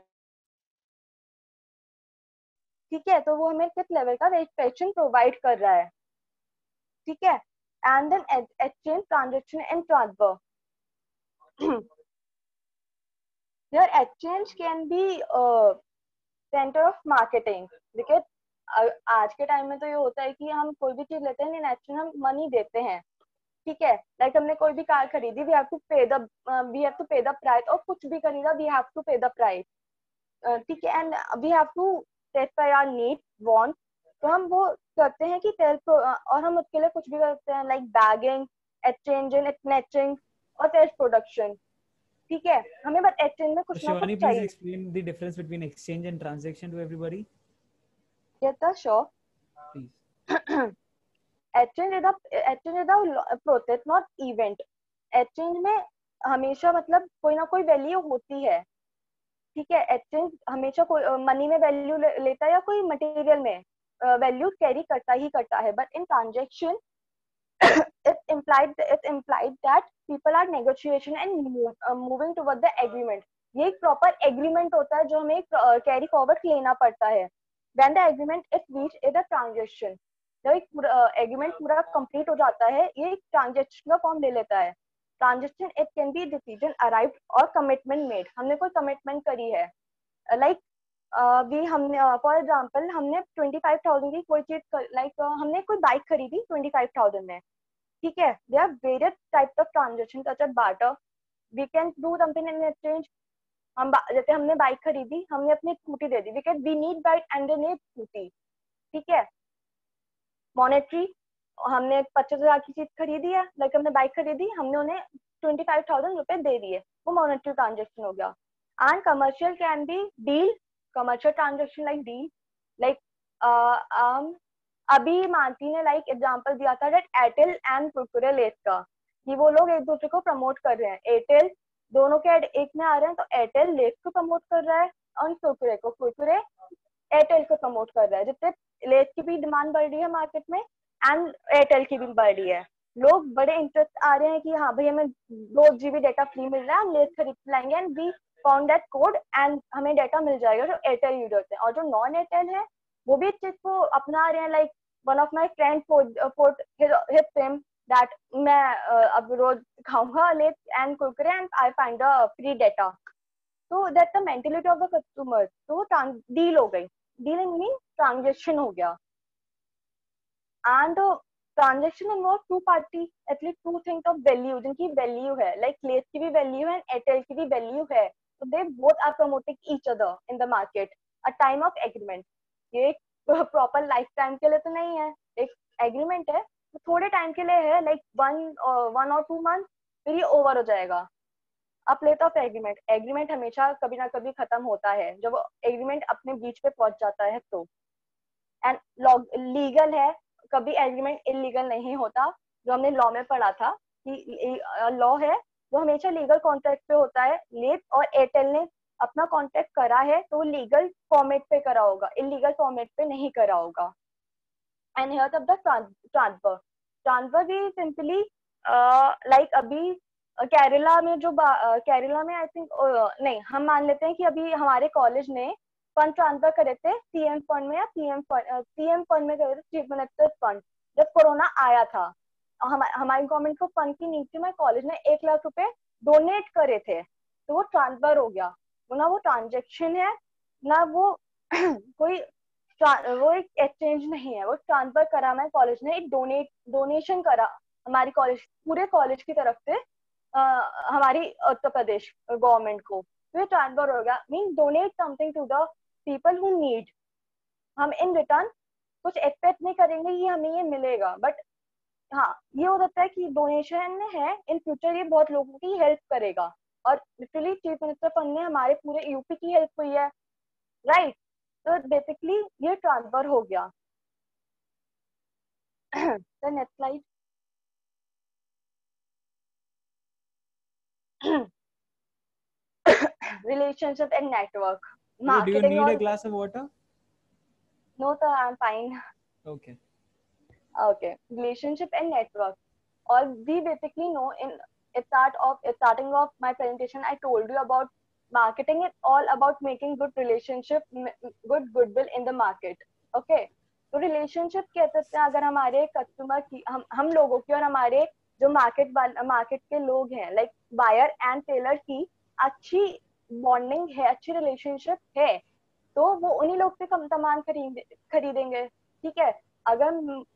ठीक है, तो वो हमें किस लेवल का सेटिस्फेक्शन प्रोवाइड कर रहा है, ठीक है। And then exchange, transaction and transfer. Your exchange can be uh, center of marketing, because आज के टाइम में तो ये होता है कि हम कोई भी चीज लेते हैं इन एक्चुअल हम मनी देते हैं, ठीक है। लाइक हमने कोई भी कार खरीदी, we have to pay the we have to pay the price, और कुछ भी खरीदा we have to pay the price, ठीक है। And we have to satisfy our need want, तो हम वो करते हैं कि सेल्फ, और हम उसके लिए कुछ भी करते हैं लाइक बैगिंग, एक्सचेंजिंग, स्नैचिंग और सेल्फ प्रोडक्शन, ठीक है। हमें बस एक्सचेंज में कुछ ना कुछ चाहिए। Please explain the difference between exchange and transaction to everybody. Yes, sure. Please. Exchange is a exchange is a process, not event. Exchange में हमेशा मतलब कोई ना कोई वैल्यू होती है, ठीक है। एक्सचेंज हमेशा कोई मनी में वैल्यू ले, लेता है या कोई मटेरियल में वैल्यू कैरी करता ही करता है, but in transaction it's implied it's implied that people are negotiation and move, uh, moving toward the agreement. ये एक प्रॉपर एग्रीमेंट होता है जो हमें एक कैरी फॉरवर्ड लेना पड़ता है। when the agreement is reached is a transaction, जब एक एग्रीमेंट पूरा कंप्लीट हो जाता है ये एक ट्रांजेक्शन का फॉर्म ले लेता है। Transaction it can be decision arrived और कमिटमेंट मेड, हमने कोई कमिटमेंट करी है, लाइक वी हमने फॉर एग्जांपल हमने ट्वेंटी फाइव थाउजेंड की कोई चीज लाइक like, uh, हमने कोई बाइक खरीदी ट्वेंटी फाइव थाउजेंड में, ठीक है। There are various types of transaction such as barter, we can do something in exchange. हम जैसे हमने बाइक खरीदी, हमने अपनी स्कूटी दे दी, we can we need bike and they need scooty, ठीक है। मॉनेटरी, हमने पच्चीस हजार की चीज खरीदी है, लाइक हमने बाइक खरीदी, हमने उन्हें ट्वेंटी फाइव थाउजेंड रुपए दे दिए, वो मॉनेटरी ट्रांजेक्शन हो गया। And commercial can be deal, commercial transaction like deal, like अभी मानती ने लाइक एग्जांपल दिया था that Airtel and Kurkure Lays का, कि वो लोग एक दूसरे को प्रमोट कर रहे हैं, एयरटेल दोनों के एड एक में आ रहे हैं, तो एयरटेल लेस को प्रमोट कर रहा है और कुरकुरे को, कुरकुरे एयरटेल को प्रमोट कर रहा है, जिससे लेस की भी डिमांड बढ़ रही है मार्केट में एंड एयरटेल की भी बढ़ रही है। लोग बड़े इंटरेस्ट आ रहे हैं कि हाँ भाई हमें दो जीबी डेटा फ्री मिल रहा है, हम लेस खरीद लाएंगे and we found that code and हमें डेटा मिल जाएगा जो एयरटेल यूजर्स हैं। और जो नॉन एयरटेल है वो भी इस चीज को अपना रहे हैं, like one of my friend port his same that मैं uh, अब रोज खाऊंगा Lays and Kurkure and I find a free data, तो that's the mentality of the customer. तो डील हो गई, डीलिंग मीन ट्रांजेक्शन हो गया। And transaction involve two party, at least two things of value, जिनकी वैल्यू है, लाइक लेस की भी वैल्यू है एंड एयरटेल की भी वैल्यू है, तो they both are promoting each other in the market. A time of agreement, ये प्रॉपर लाइफ टाइम के लिए तो नहीं है, एक एग्रीमेंट है तो थोड़े टाइम के लिए है, लाइक वन वन और टू मंथ, फिर ये ओवर हो जाएगा। A plate of agreement, agreement हमेशा कभी ना कभी खत्म होता है, जब एग्रीमेंट अपने बीच पे पहुंच जाता है तो। एंड लीगल है, कभी एग्रीमेंट इलीगल नहीं होता, जो हमने लॉ में पढ़ा था कि लॉ है वो हमेशा लीगल कॉन्ट्रैक्ट पे होता है। लेस और एयरटेल ने अपना कॉन्ट्रैक्ट करा है तो लीगल फॉर्मेट पे करा होगा, इलीगल फॉर्मेट पे नहीं करा होगा। And here of the transfer, transfer भी सिंपली लाइक अभी केरला में जो केरला में आई थिंक नहीं, हम मान लेते हैं कि अभी हमारे कॉलेज ने फंड ट्रांसफर करे थे सीएम फंड में या पीएम फंड, सीएम फंड में करे थे, चीफ मिनिस्टर फंड। जब कोरोना आया था हम, हमारी गवर्नमेंट को फंड की नीड थी, हमारे कॉलेज ने एक लाख रुपए डोनेट करे थे, तो वो ट्रांसफर हो गया। ना वो ट्रांजेक्शन है ना वो कोई वो एक एक्सचेंज नहीं है, वो ट्रांसफर करा हमारे कॉलेज ने, एक डोनेट डोनेशन करा हमारी कॉलेज पूरे कॉलेज की तरफ से आ, हमारी उत्तर प्रदेश गवर्नमेंट को, तो ये ट्रांसफर हो गया। Mean donate something to the people who need. हम इन रिटर्न कुछ एक्सपेक्ट नहीं करेंगे कि हमें ये मिलेगा, बट हाँ ये हो सकता है कि डोनेशन है, इन फ्यूचर ये बहुत लोगों की हेल्प करेगा। और लिटरली चीफ मिनिस्टर फंड में हमारे पूरे यूपी की हेल्प हुई है, राइट। तो बेसिकली ये ट्रांसफर हो गया। Next slide. relationship and network. Bro, do you Marketing need or a glass of water? no, sir, I'm fine. Okay. Okay, relationship and network. Or we basically know in at start of at starting of my presentation, I told you about marketing is all about making good relationship, m- good goodwill in the market. Okay, तो relationship कह सकते हैं अगर हमारे customer की हम हम लोगों की और हमारे जो मार्केट मार्केट के लोग हैं लाइक बायर एंड सेलर की अच्छी बॉन्डिंग है, अच्छी रिलेशनशिप है, तो वो उन्हीं लोग से कम सामान खरीद खरीदेंगे. ठीक है, अगर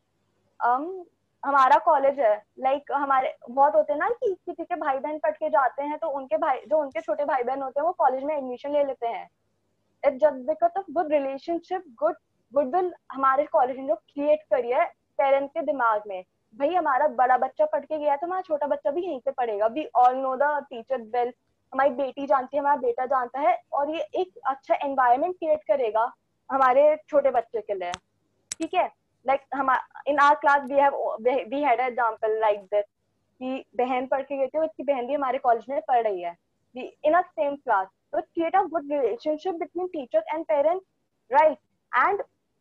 हम हमारा कॉलेज है लाइक हमारे बहुत होते हैं ना कि किसी के भाई बहन पढ़ के जाते हैं तो उनके भाई जो उनके छोटे भाई बहन होते हैं वो कॉलेज में एडमिशन ले लेते हैं. It's just because of good relationship, good goodwill हमारे कॉलेज ने जो क्रिएट करी है पेरेंट्स के दिमाग में. भाई हमारा बड़ा बच्चा पढ़ के गया तो हमारा छोटा बच्चा भी यहीं पे पढ़ेगा. We all know the teacher well, हमारी बेटी जानती है, हमारा बेटा जानता है, और ये एक अच्छा एनवायरनमेंट क्रिएट करेगा हमारे छोटे बच्चे के लिए. ठीक है, लाइक हम in our class we have we had a example like this कि बहन पढ़ के गई थी, उसकी बहन भी हमारे कॉलेज में पढ़ रही है इन अ सेम क्लास. तो create a good relationship between teachers and parents, right. And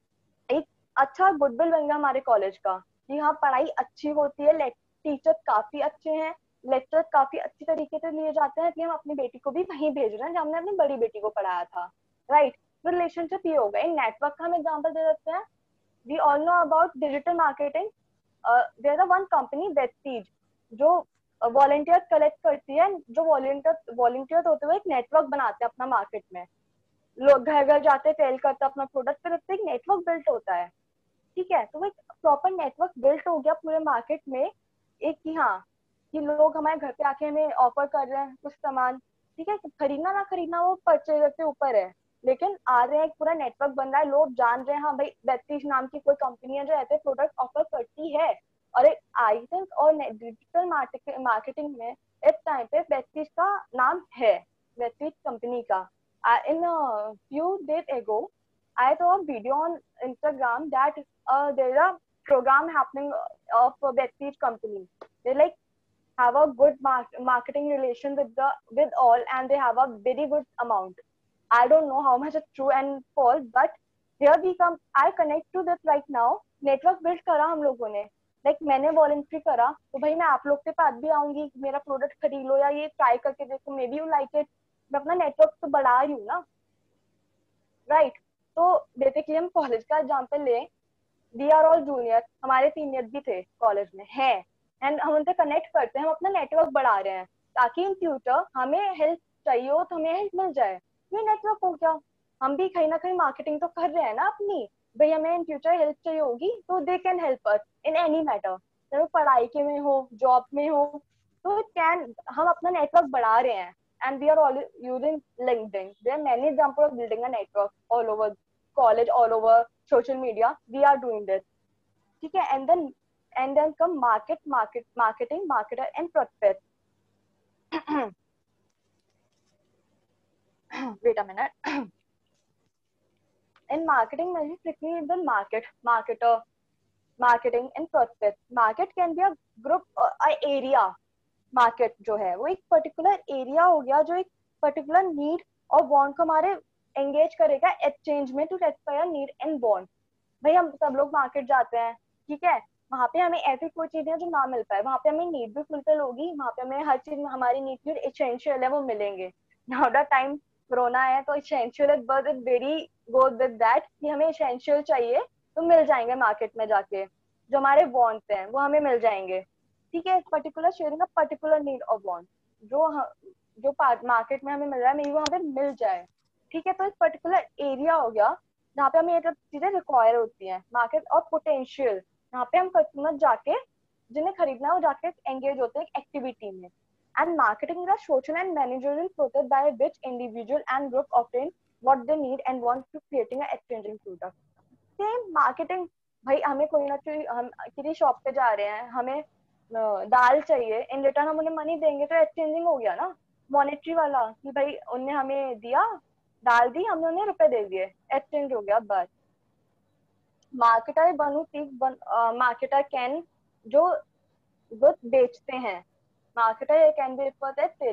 एक अच्छा गुडविल बन गया हमारे कॉलेज का कि हाँ पढ़ाई अच्छी होती है, टीचर्स काफी अच्छे हैं, लेक्चर्स काफी अच्छी तरीके से लिए जाते हैं कि हम अपनी बेटी को भी वहीं भेज रहे हैं जहाँ हमने अपनी बड़ी बेटी को पढ़ाया था, राइट. रिलेशनशिप ये हो गया. इन नेटवर्क का हम एग्जाम्पल दे सकते हैं. We all know about digital marketing. Uh, there is one company Vestige जो वॉलंटियर्स uh, कलेक्ट करती है, जो वॉलंटियर वॉलंटियर्स होते हुए एक नेटवर्क बनाते हैं अपना मार्केट में. लोग घर घर जाते सेल करते अपना प्रोडक्ट, फिर उससे एक नेटवर्क बिल्ट होता है. ठीक है, तो वो एक प्रॉपर नेटवर्क बिल्ट हो गया पूरे मार्केट में. एक कि हाँ कि लोग हमारे घर पे आके हमें ऑफर कर रहे हैं कुछ सामान. ठीक है, खरीदना ना खरीदना वो परचेजर के ऊपर है, लेकिन आ रहे हैं, एक पूरा नेटवर्क बन रहा है, लोग जान रहे हैं हाँ भाई वेस्टीज नाम की कोई कंपनी है जो ऐसे प्रोडक्ट ऑफर करती है. और एक आई थिंक और डिजिटल मार्केटिंग में इस टाइम पे वेस्टीज का नाम है, वेस्टीज कंपनी का. इन few days ago I saw a video on Instagram that there is a programme happening of Vestige company. They like have a good mar- marketing relation with the with all, and they have a very good amount. I don't know how much it's true and false, but here we come. I connect to this right now. Network build करा हम लोगों ने, like मैंने voluntary करा तो भाई मैं आप लोग के पास भी आऊंगी, मेरा प्रोडक्ट खरीद लो या ये ट्राई करके देखो, maybe you like it. मैं अपना नेटवर्क तो बढ़ा रही हूँ ना, राइट right? तो बेसिकली हम कॉलेज का एग्जाम्पल ले, वी आर ऑल जूनियर, हमारे सीनियर भी थे कॉलेज में है, एंड हम उनसे कनेक्ट करते हैं, हम अपना नेटवर्क बढ़ा रहे हैं ताकि इन फ्यूचर हमें हेल्प चाहिए हो तो हमें हेल्प मिल जाए. ये नेटवर्क हो गया. हम भी कहीं ना कहीं मार्केटिंग तो कर रहे हैं ना अपनी, भाई हमें इन फ्यूचर हेल्प चाहिए होगी तो they can help us in any matter, चाहे पढ़ाई के में हो, जॉब में हो, तो कैन हम अपना नेटवर्क बढ़ा रहे हैं. And we are all using LinkedIn. There are many example of building a network all over college, all over social media. We are doing this. ठीक है, and then and then come market market marketing, marketer and prospect. Wait a minute. In marketing mainly strictly in the market, marketer, marketing and prospect. Market can be a group, a area. Market जो है वो एक particular area हो गया जो एक particular need और want को हमारे engage करेगा exchange में to satisfy a need and want. भाई हम सब लोग market जाते हैं, ठीक है, वहाँ पे हमें ऐसी कोई चीजें जो ना मिल पाए, वहाँ पे हमें नीड भी फुलफिल होगी, वहाँ पे हमें हर चीज हमारी नीड जो एसेंशियल है वो मिलेंगे. नाउ द टाइम कोरोना है तो essential is but it very goes with that कि हमें एसेंशियल चाहिए तो मिल जाएंगे मार्केट में जाके, जो हमारे वांट्स हैं वो हमें मिल जाएंगे. ठीक है, particular sharing a particular need और वांट जो जो मार्केट में हमें मिल रहा है, मेरी वहाँ पे मिल जाए. ठीक है, तो इस पर्टिकुलर एरिया हो गया जहाँ पे हमें ये सब चीजें रिक्वायर होती हैं. मार्केट और पोटेंशियल, यहाँ पे हम कस्टमर जाके जिन्हें खरीदना है वो जाके एंगेज होते हैं एक्टिविटी में. And marketing is a social and managerial process by which individual and group obtain what they need and want to creating a exchanging product. Same marketing, भाई हमें कोई ना कोई, हम किसी शॉप पे जा रहे हैं, हमें दाल चाहिए, इन रिटर्न हम उन्हें मनी देंगे तो एक्सचेंजिंग हो गया ना, मॉनेटरी वाला कि भाई उनने हमें दिया, दाल दी, हमने उन्हें रुपए दे दिए, एक्सचेंज हो गया. बस मार्केटर बनू ठीक बन, मार्केटर कैन जो गुड्स बेचते हैं, marketer can be referred as seller.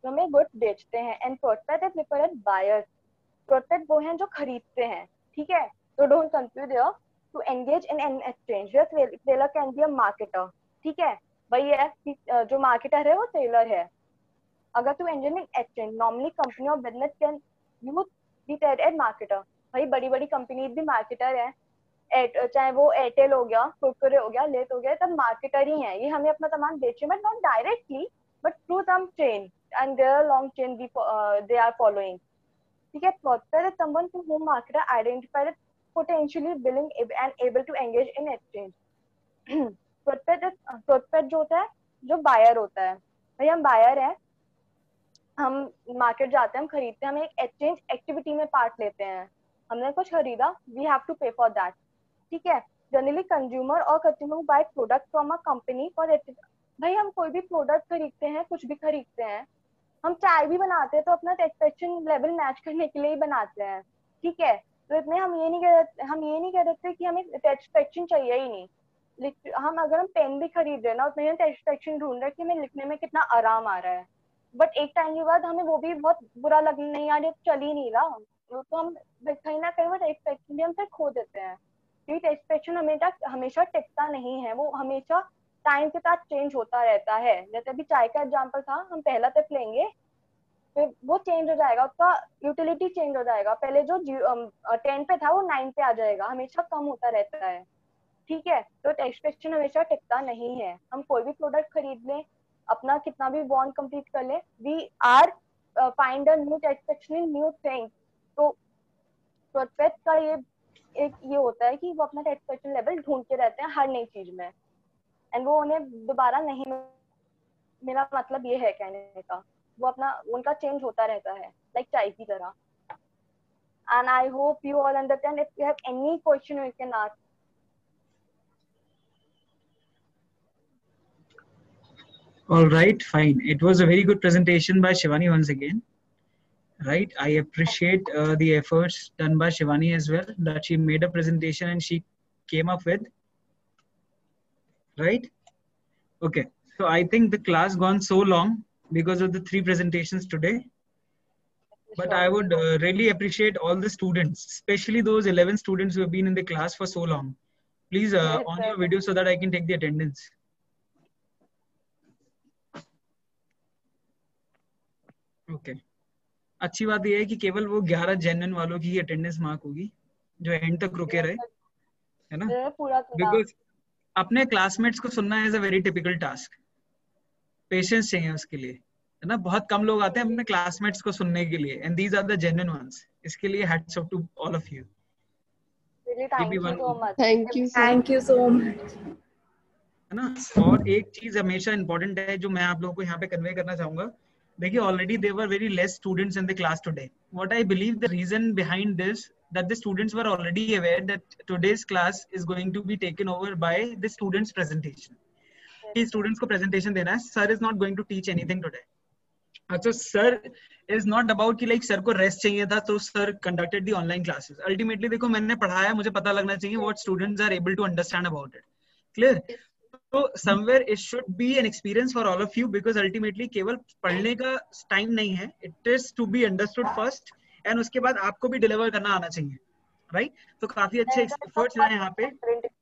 जो हमें गुड्स बेचते हैं, and prospect is referred buyers. Prospect वो हैं जो खरीदते हैं, ठीक है। तो don't confuse here. To engage in an exchange, seller can be a marketer, ठीक है। वही है कि जो मार्केटर है वो सेलर है। अगर to engage in exchange, normally company और business can use be ted as marketer. भाई बड़ी बड़ी कंपनी भी मार्केटर है, चाहे वो एयरटेल हो गया, कुरकुरे हो गया, लेट हो गया, सब मार्केटर ही है। ये हमें अपना सामान बेचे, but not directly, but through some chain, and there long chain they are following, ठीक है। Prospect is someone to whom marketer identified as potentially willing and able to engage in exchange. Prospect prospect जो होता है, जो buyer होता है, भाई हम बायर हैं, हम मार्केट जाते हैं, हम खरीदते हैं, हम एक एक्सचेंज एक्टिविटी में पार्ट लेते हैं, हमने कुछ खरीदा, we have to pay for that, ठीक है। जनरली कंज्यूमर और consumer buy product from a company for, भाई हम कोई भी प्रोडक्ट खरीदते हैं, कुछ भी खरीदते हैं, हम चाय भी बनाते हैं तो अपना सैटिस्फैक्शन लेवल मैच करने के लिए ही बनाते हैं, ठीक है। तो इतने हम ये नहीं कह हम ये नहीं कह सकते कि हमें सैटिस्फैक्शन चाहिए ही नहीं। हम अगर हम पेन भी खरीद रहे हैं ना, उसमें सैटिस्फैक्शन ढूंढ रहे हैं कि हमें लिखने में कितना आराम आ रहा है, बट एक टाइम के बाद हमें वो भी बहुत बुरा लगने नहीं आ रहा, चल ही नहीं रहा, तो हम कहीं ना कहीं वो सैटिस्फैक्शन भी हम फिर खो देते हैं। क्योंकि सैटिस्फैक्शन हमेशा हमेशा टिकता नहीं है, वो हमेशा टाइम के साथ चेंज होता रहता है। जैसे अभी चाय का एग्जांपल था, हम पहला टिप लेंगे, फिर वो चेंज हो जाएगा, उसका यूटिलिटी चेंज हो जाएगा, पहले जो टेन पे था वो नाइन पे आ जाएगा, हमेशा कम होता रहता है, ठीक है। तो सैटिस्फैक्शन हमेशा टिकता नहीं है। हम कोई भी प्रोडक्ट खरीद लें, अपना कितना भी बॉन्ड कंप्लीट कर ले, we are find a new satisfaction in new things. तो प्रोस्पेक्ट का ये एक ये होता है कि वो अपना सैटिस्फैक्शन लेवल ढूंढते रहते हैं हर नई चीज में, एंड वो उन्हें दोबारा नहीं, मेरा मतलब ये है कहने का, वो अपना उनका चेंज होता रहता है, लाइक चाय की तरह। And I hope you all understand. If you have any question you can ask. All right, fine. It was a very good presentation by Shivani once again. Right, I appreciate uh, the efforts done by Shivani as well, that she made a presentation and she came up with. Right? Okay, so I think the class gone so long because of the three presentations today. But I would uh, really appreciate all the students, especially those eleven students who have been in the class for so long. Please uh, Yes, on sir. your video so that I can take the attendance. Okay. अच्छी बात यह है कि केवल वो ग्यारह genuine वालों की ही अटेंडेंस मार्क होगी जो एंड तक रुके रहे, है ना। पूरा बिकॉज अपने क्लासमेट्स को सुनना is a very typical task, patience चाहिए उसके लिए, है ना। बहुत कम लोग आते हैं अपने क्लासमेट्स को सुनने के लिए, and these are the genuine ones. इसके लिए hats off to all of you. Really, thank you so much. Thank you. Thank you so much. है ना। और एक चीज हमेशा इंपॉर्टेंट है जो मैं आप लोगों को यहाँ पे कन्वे करना चाहूंगा। देखिए, already there were very less students in the class today. What I believe the reason behind this, that the students were already aware that today's class is going to be taken over by the students presentation. कि students को presentation देना है, sir is not going to teach anything today. अच्छा, sir is not about कि like sir को rest चाहिए था तो sir conducted the online classes. Ultimately देखो, मैंने पढ़ाया, मुझे पता लगना चाहिए what students are able to understand about it. Clear? तो somewhere it should be an experience for all of you, because ultimately केवल पढ़ने का टाइम नहीं है, it is to be understood first, and उसके बाद आपको भी डिलीवर करना आना चाहिए, राइट right? तो काफी अच्छे एफर्ट्स हैं यहाँ पे,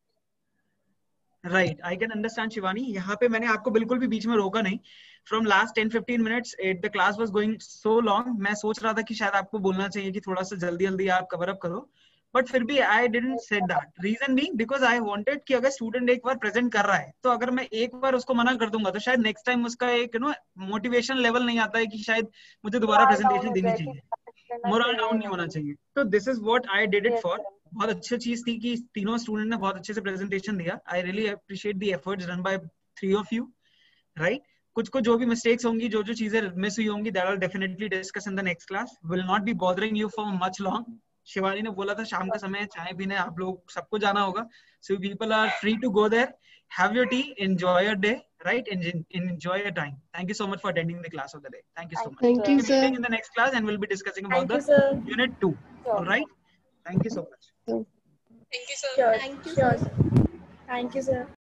right. I can understand Shivani, यहाँ पे मैंने आपको बिल्कुल भी बीच में रोका नहीं। From last ten fifteen minutes the class was going so long, मैं सोच रहा था कि शायद आपको बोलना चाहिए कि थोड़ा सा जल्दी जल्दी आप कवर अप करो, बट फिर भी I didn't said that. Reason being because I wanted कि अगर स्टूडेंट एक बार प्रेजेंट कर रहा है तो अगर मैं एक बार उसको मना कर दूंगा तो शायद नेक्स्ट टाइम उसका एक नो मोटिवेशन लेवल नहीं आता है कि शायद मुझे दोबारा प्रेजेंटेशन देनी चाहिए, मोरल डाउन नहीं होना चाहिए। तो this is what I did it for. बहुत अच्छी चीज थी कि तीनों स्टूडेंट ने बहुत अच्छे से प्रेजेंटेशन दिया। I really appreciate the efforts done by three of you, right. कुछ को जो भी मिस्टेक्स होंगी, जो जो चीजें मिस हुई होंगी, that will definitely discuss in the next class. Will not be bothering you for much long. Shivani ने बोला था शाम का समय चाय पीने आप लोग सबको जाना होगा, so people are free to go there, have your tea, enjoy your day, right, and enjoy your time. Thank you so much for attending the class of the day. Thank you so much. Thank you, We'll be sir. meeting in the next class and we'll be discussing about Thank you, the sir. unit two. Sure. All right. Thank you so much. Thank Sure. Thank you, sure. Thank you, sir.